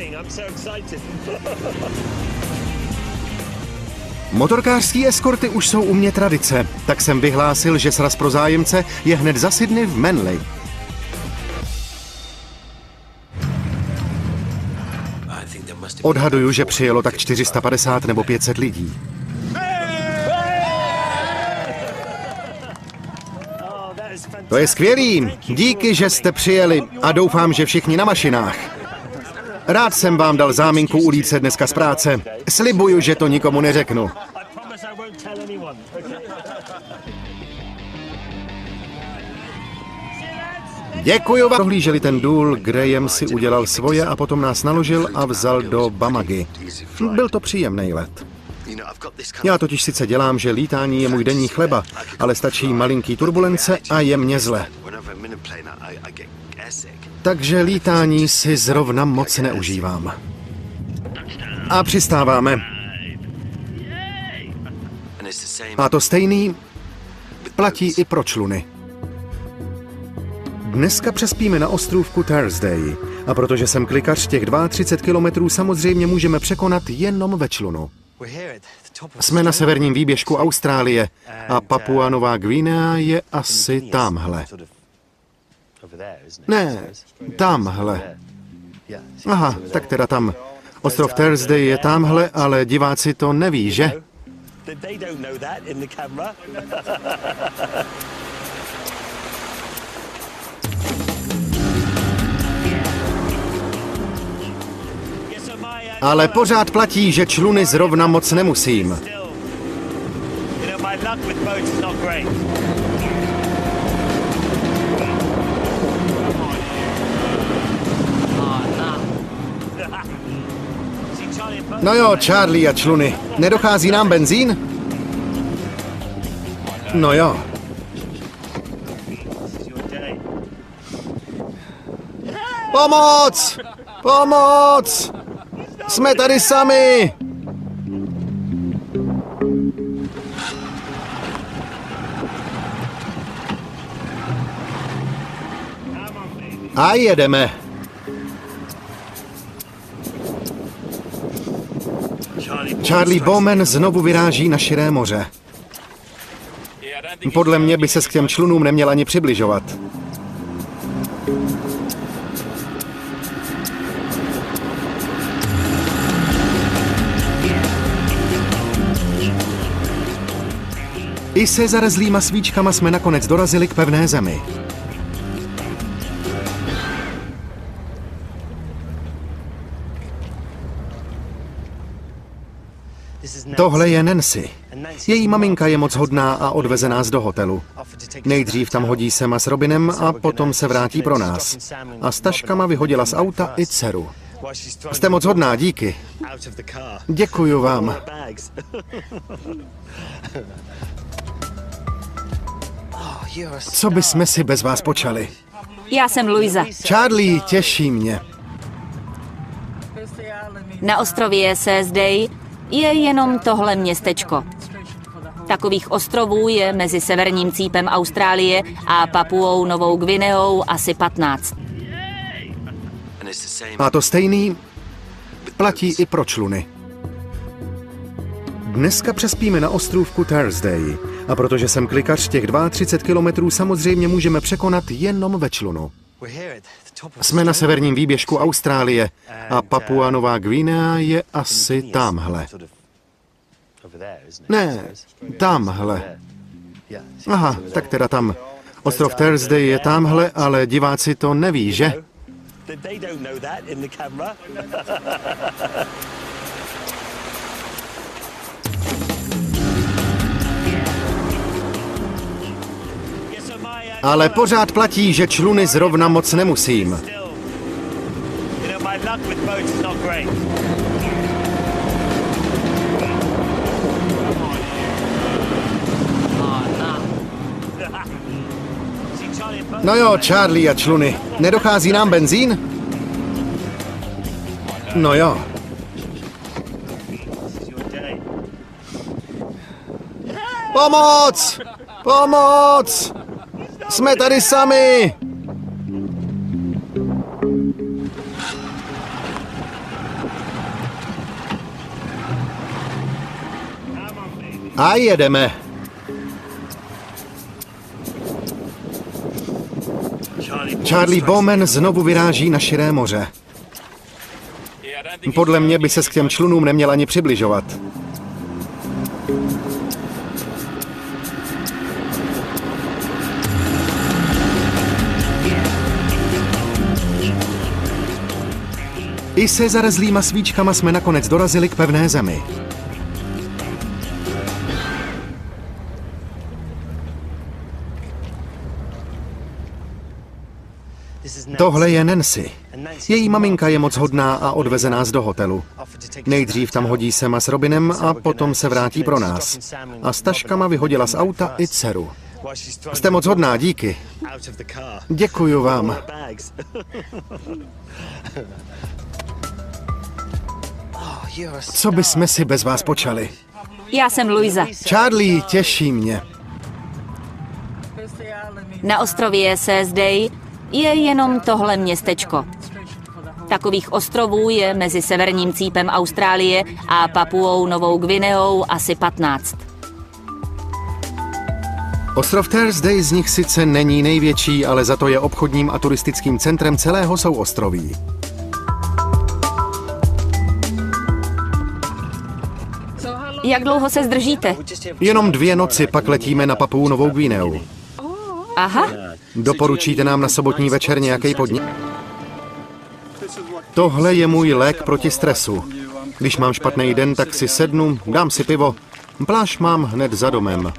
Motorkářský eskorty už jsou u mě tradice, tak jsem vyhlásil, že sraz pro zájemce je hned za Sydney v Manly. Odhaduju, že přijelo tak 450 nebo 500 lidí. To je skvělý. Díky, že jste přijeli a doufám, že všichni na mašinách. Rád jsem vám dal záminku ulít se dneska z práce. Slibuju, že to nikomu neřeknu. Děkuju vám. Prohlíželi ten důl, Graham si udělal svoje a potom nás naložil a vzal do Bamagy. Byl to příjemný let. Já totiž sice dělám, že lítání je můj denní chleba, ale stačí malinký turbulence a je mně zle. Takže lítání si zrovna moc neužívám. A přistáváme. A to stejný platí i pro čluny. Dneska přespíme na ostrůvku Thursday. A protože jsem klikař, těch 32 kilometrů samozřejmě můžeme překonat jenom ve člunu. Jsme na severním výběžku Austrálie a Papua Nová Guinea je asi tamhle. Ne, tamhle. Aha, tak teda tam. Ostrov Thursday je tamhle, ale diváci to neví, že? Ale pořád platí, že čluny zrovna moc nemusím. No jo, Charlie a čluny. Nedochází nám benzín? No jo. Pomoc! Pomoc! Jsme tady sami! A jedeme. Charlie Bowman znovu vyráží na širé moře. Podle mě by se k těm člunům neměl ani přibližovat. I se zarezlýma svíčkama jsme nakonec dorazili k pevné zemi. Tohle je Nancy. Její maminka je moc hodná a odveze nás do hotelu. Nejdřív tam hodí Sama s Robinem a potom se vrátí pro nás. A s taškama vyhodila z auta i dceru. Jste moc hodná, díky. Děkuju vám. Co bychom si bez vás počali? Já jsem Luisa. Charlie, těší mě. Na ostrově Thursday je jenom tohle městečko. Takových ostrovů je mezi severním cípem Austrálie a Papuou Novou Guineou asi 15. A to stejný platí i pro čluny. Dneska přespíme na ostrůvku Thursday. A protože jsem klikař, těch 32 kilometrů samozřejmě můžeme překonat jenom ve člunu. Jsme na severním výběžku Austrálie a Papua Nová Guinea je asi tamhle. Ne, tamhle. Aha, tak teda tam. Ostrov Thursday je tamhle, ale diváci to neví, že? Ale pořád platí, že čluny zrovna moc nemusím. No jo, Charlie a čluny. Nedochází nám benzín? No jo. Pomoc! Pomoc! Jsme tady sami! A jedeme. Charlie Bowman znovu vyráží na širé moře. Podle mě by se k těm člunům neměl ani přibližovat. I se zarezlýma svíčkama jsme nakonec dorazili k pevné zemi. Tohle je Nancy. Její maminka je moc hodná a odveze nás do hotelu. Nejdřív tam hodí Sama s Robinem a potom se vrátí pro nás. A s taškama vyhodila z auta i dceru. Jste moc hodná, díky. Děkuju vám. Co bychom si bez vás počali? Já jsem Luisa. Charlie, těší mě. Na ostrově Thursday je jenom tohle městečko. Takových ostrovů je mezi severním cípem Austrálie a Papuou Novou Gvineou asi 15. Ostrov Thursday z nich sice není největší, ale za to je obchodním a turistickým centrem celého souostroví. Jak dlouho se zdržíte? Jenom 2 noci, pak letíme na Papuu Novou Gvineu. Aha. Doporučíte nám na sobotní večer nějaký podnik? Tohle je můj lék proti stresu. Když mám špatný den, tak si sednu, dám si pivo. Pláž mám hned za domem.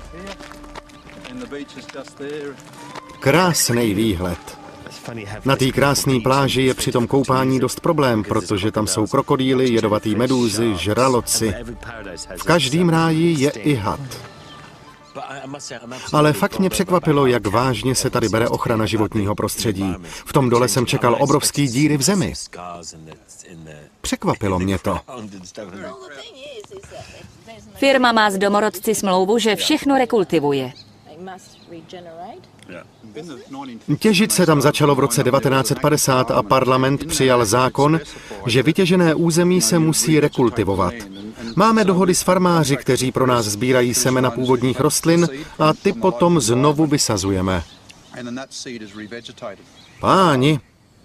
Krásný výhled. Na té krásné pláži je při tom koupání dost problém, protože tam jsou krokodýly, jedovatý medúzy, žraloci. V každém ráji je i had. Ale fakt mě překvapilo, jak vážně se tady bere ochrana životního prostředí. V tom dole jsem čekal obrovský díry v zemi. Překvapilo mě to. Firma má s domorodci smlouvu, že všechno rekultivuje. Těžit se tam začalo v roce 1950 a parlament přijal zákon, že vytěžené území se musí rekultivovat. Máme dohody s farmáři, kteří pro nás sbírají semena původních rostlin a ty potom znovu vysazujeme. Páni,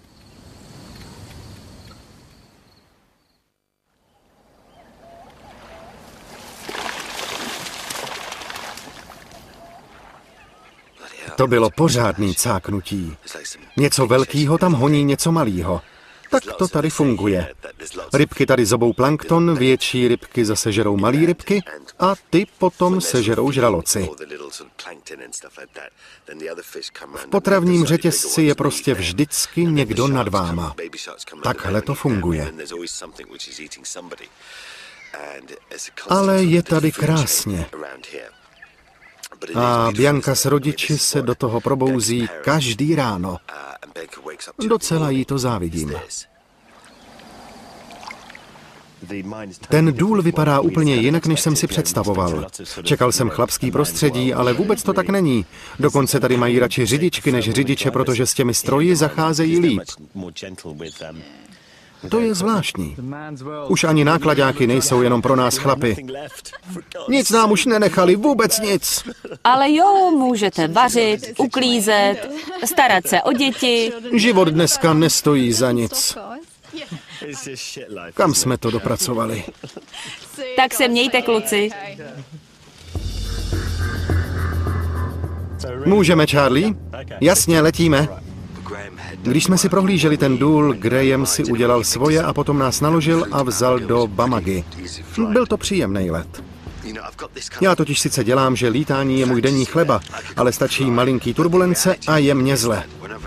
to bylo pořádný cáknutí. Něco velkýho tam honí něco malýho. Tak to tady funguje. Rybky tady zobou plankton, větší rybky zase žerou malý rybky a ty potom sežerou žraloci. V potravním řetězci je prostě vždycky někdo nad váma. Takhle to funguje. Ale je tady krásně. A Bianca s rodiči se do toho probouzí každý ráno. Docela jí to závidím. Ten důl vypadá úplně jinak, než jsem si představoval. Čekal jsem chlapský prostředí, ale vůbec to tak není. Dokonce tady mají radši řidičky než řidiče, protože s těmi stroji zacházejí líp. To je zvláštní. Už ani nákladáky nejsou jenom pro nás chlapy. Nic nám už nenechali, vůbec nic. Ale jo, můžete vařit, uklízet, starat se o děti. Život dneska nestojí za nic. Kam jsme to dopracovali? Tak se mějte, kluci. Můžeme, Charlie? Jasně, letíme. Když jsme si prohlíželi ten důl, Graham si udělal svoje a potom nás naložil a vzal do Bamagy. Byl to příjemný let. Já totiž sice dělám, že lítání je můj denní chleba, ale stačí malinký turbulence a je mně zle.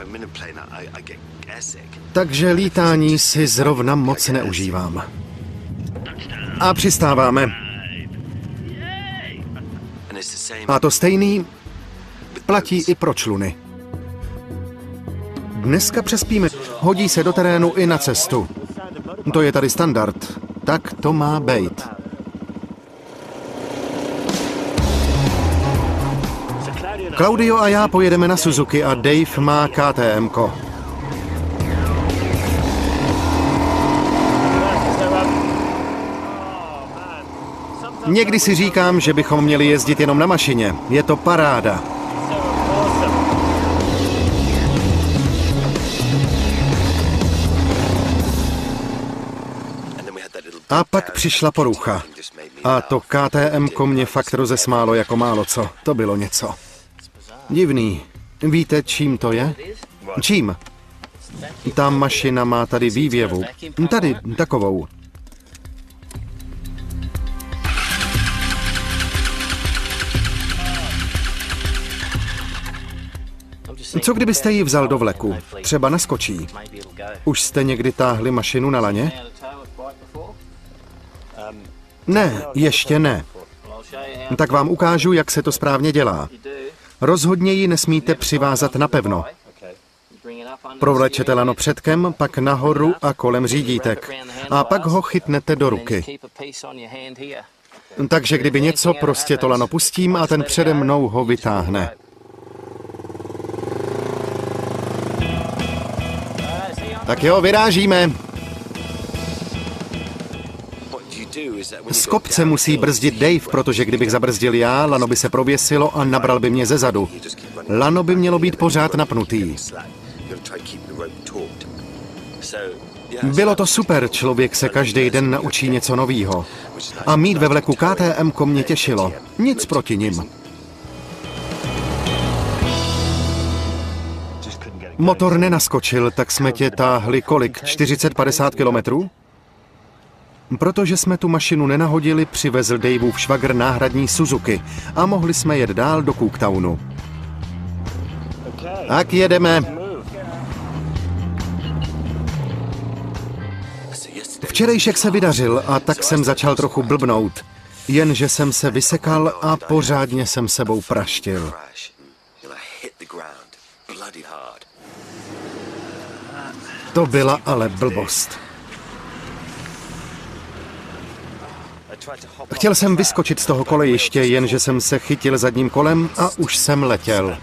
Takže lítání si zrovna moc neužívám. A přistáváme. A to stejný platí i pro čluny. Dneska přespíme. Hodí se do terénu i na cestu. To je tady standard. Tak to má být. Claudio a já pojedeme na Suzuki a Dave má KTM-ko. Někdy si říkám, že bychom měli jezdit jenom na mašině. Je to paráda. A pak přišla porucha. A to KTM-ko mě fakt rozesmálo jako málo co. To bylo něco. Divný. Víte, čím to je? Čím? Ta mašina má tady vývěvu. Tady, takovou. Co kdybyste ji vzal do vleku? Třeba naskočí. Už jste někdy táhli mašinu na laně? Ne, ještě ne. Tak vám ukážu, jak se to správně dělá. Rozhodně ji nesmíte přivázat napevno. Provlečete lano předkem, pak nahoru a kolem řídítek. A pak ho chytnete do ruky. Takže kdyby něco, prostě to lano pustím a ten přede mnou ho vytáhne. Tak jo, vyrážíme. Z kopce musí brzdit Dave, protože kdybych zabrzdil já, lano by se prověsilo a nabral by mě zezadu. Lano by mělo být pořád napnutý. Bylo to super, člověk se každý den naučí něco novýho. A mít ve vleku KTM-ko mě těšilo. Nic proti nim. Motor nenaskočil, tak jsme tě táhli kolik? 40-50 kilometrů? Protože jsme tu mašinu nenahodili, přivezl Daveův švagr náhradní Suzuki a mohli jsme jet dál do Cooktownu. Tak jedeme. Včerejšek se vydařil a tak jsem začal trochu blbnout. Jenže jsem se vysekal a pořádně jsem sebou praštil. To byla ale blbost. Chtěl jsem vyskočit z toho kolejiště, jenže jsem se chytil zadním kolem a už jsem letěl.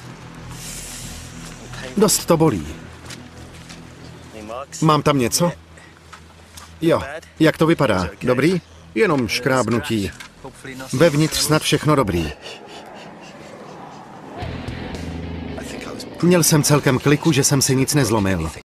Dost to bolí. Mám tam něco? Jo. Jak to vypadá? Dobrý? Jenom škrábnutí. Vevnitř snad všechno dobrý. Měl jsem celkem kliku, že jsem si nic nezlomil.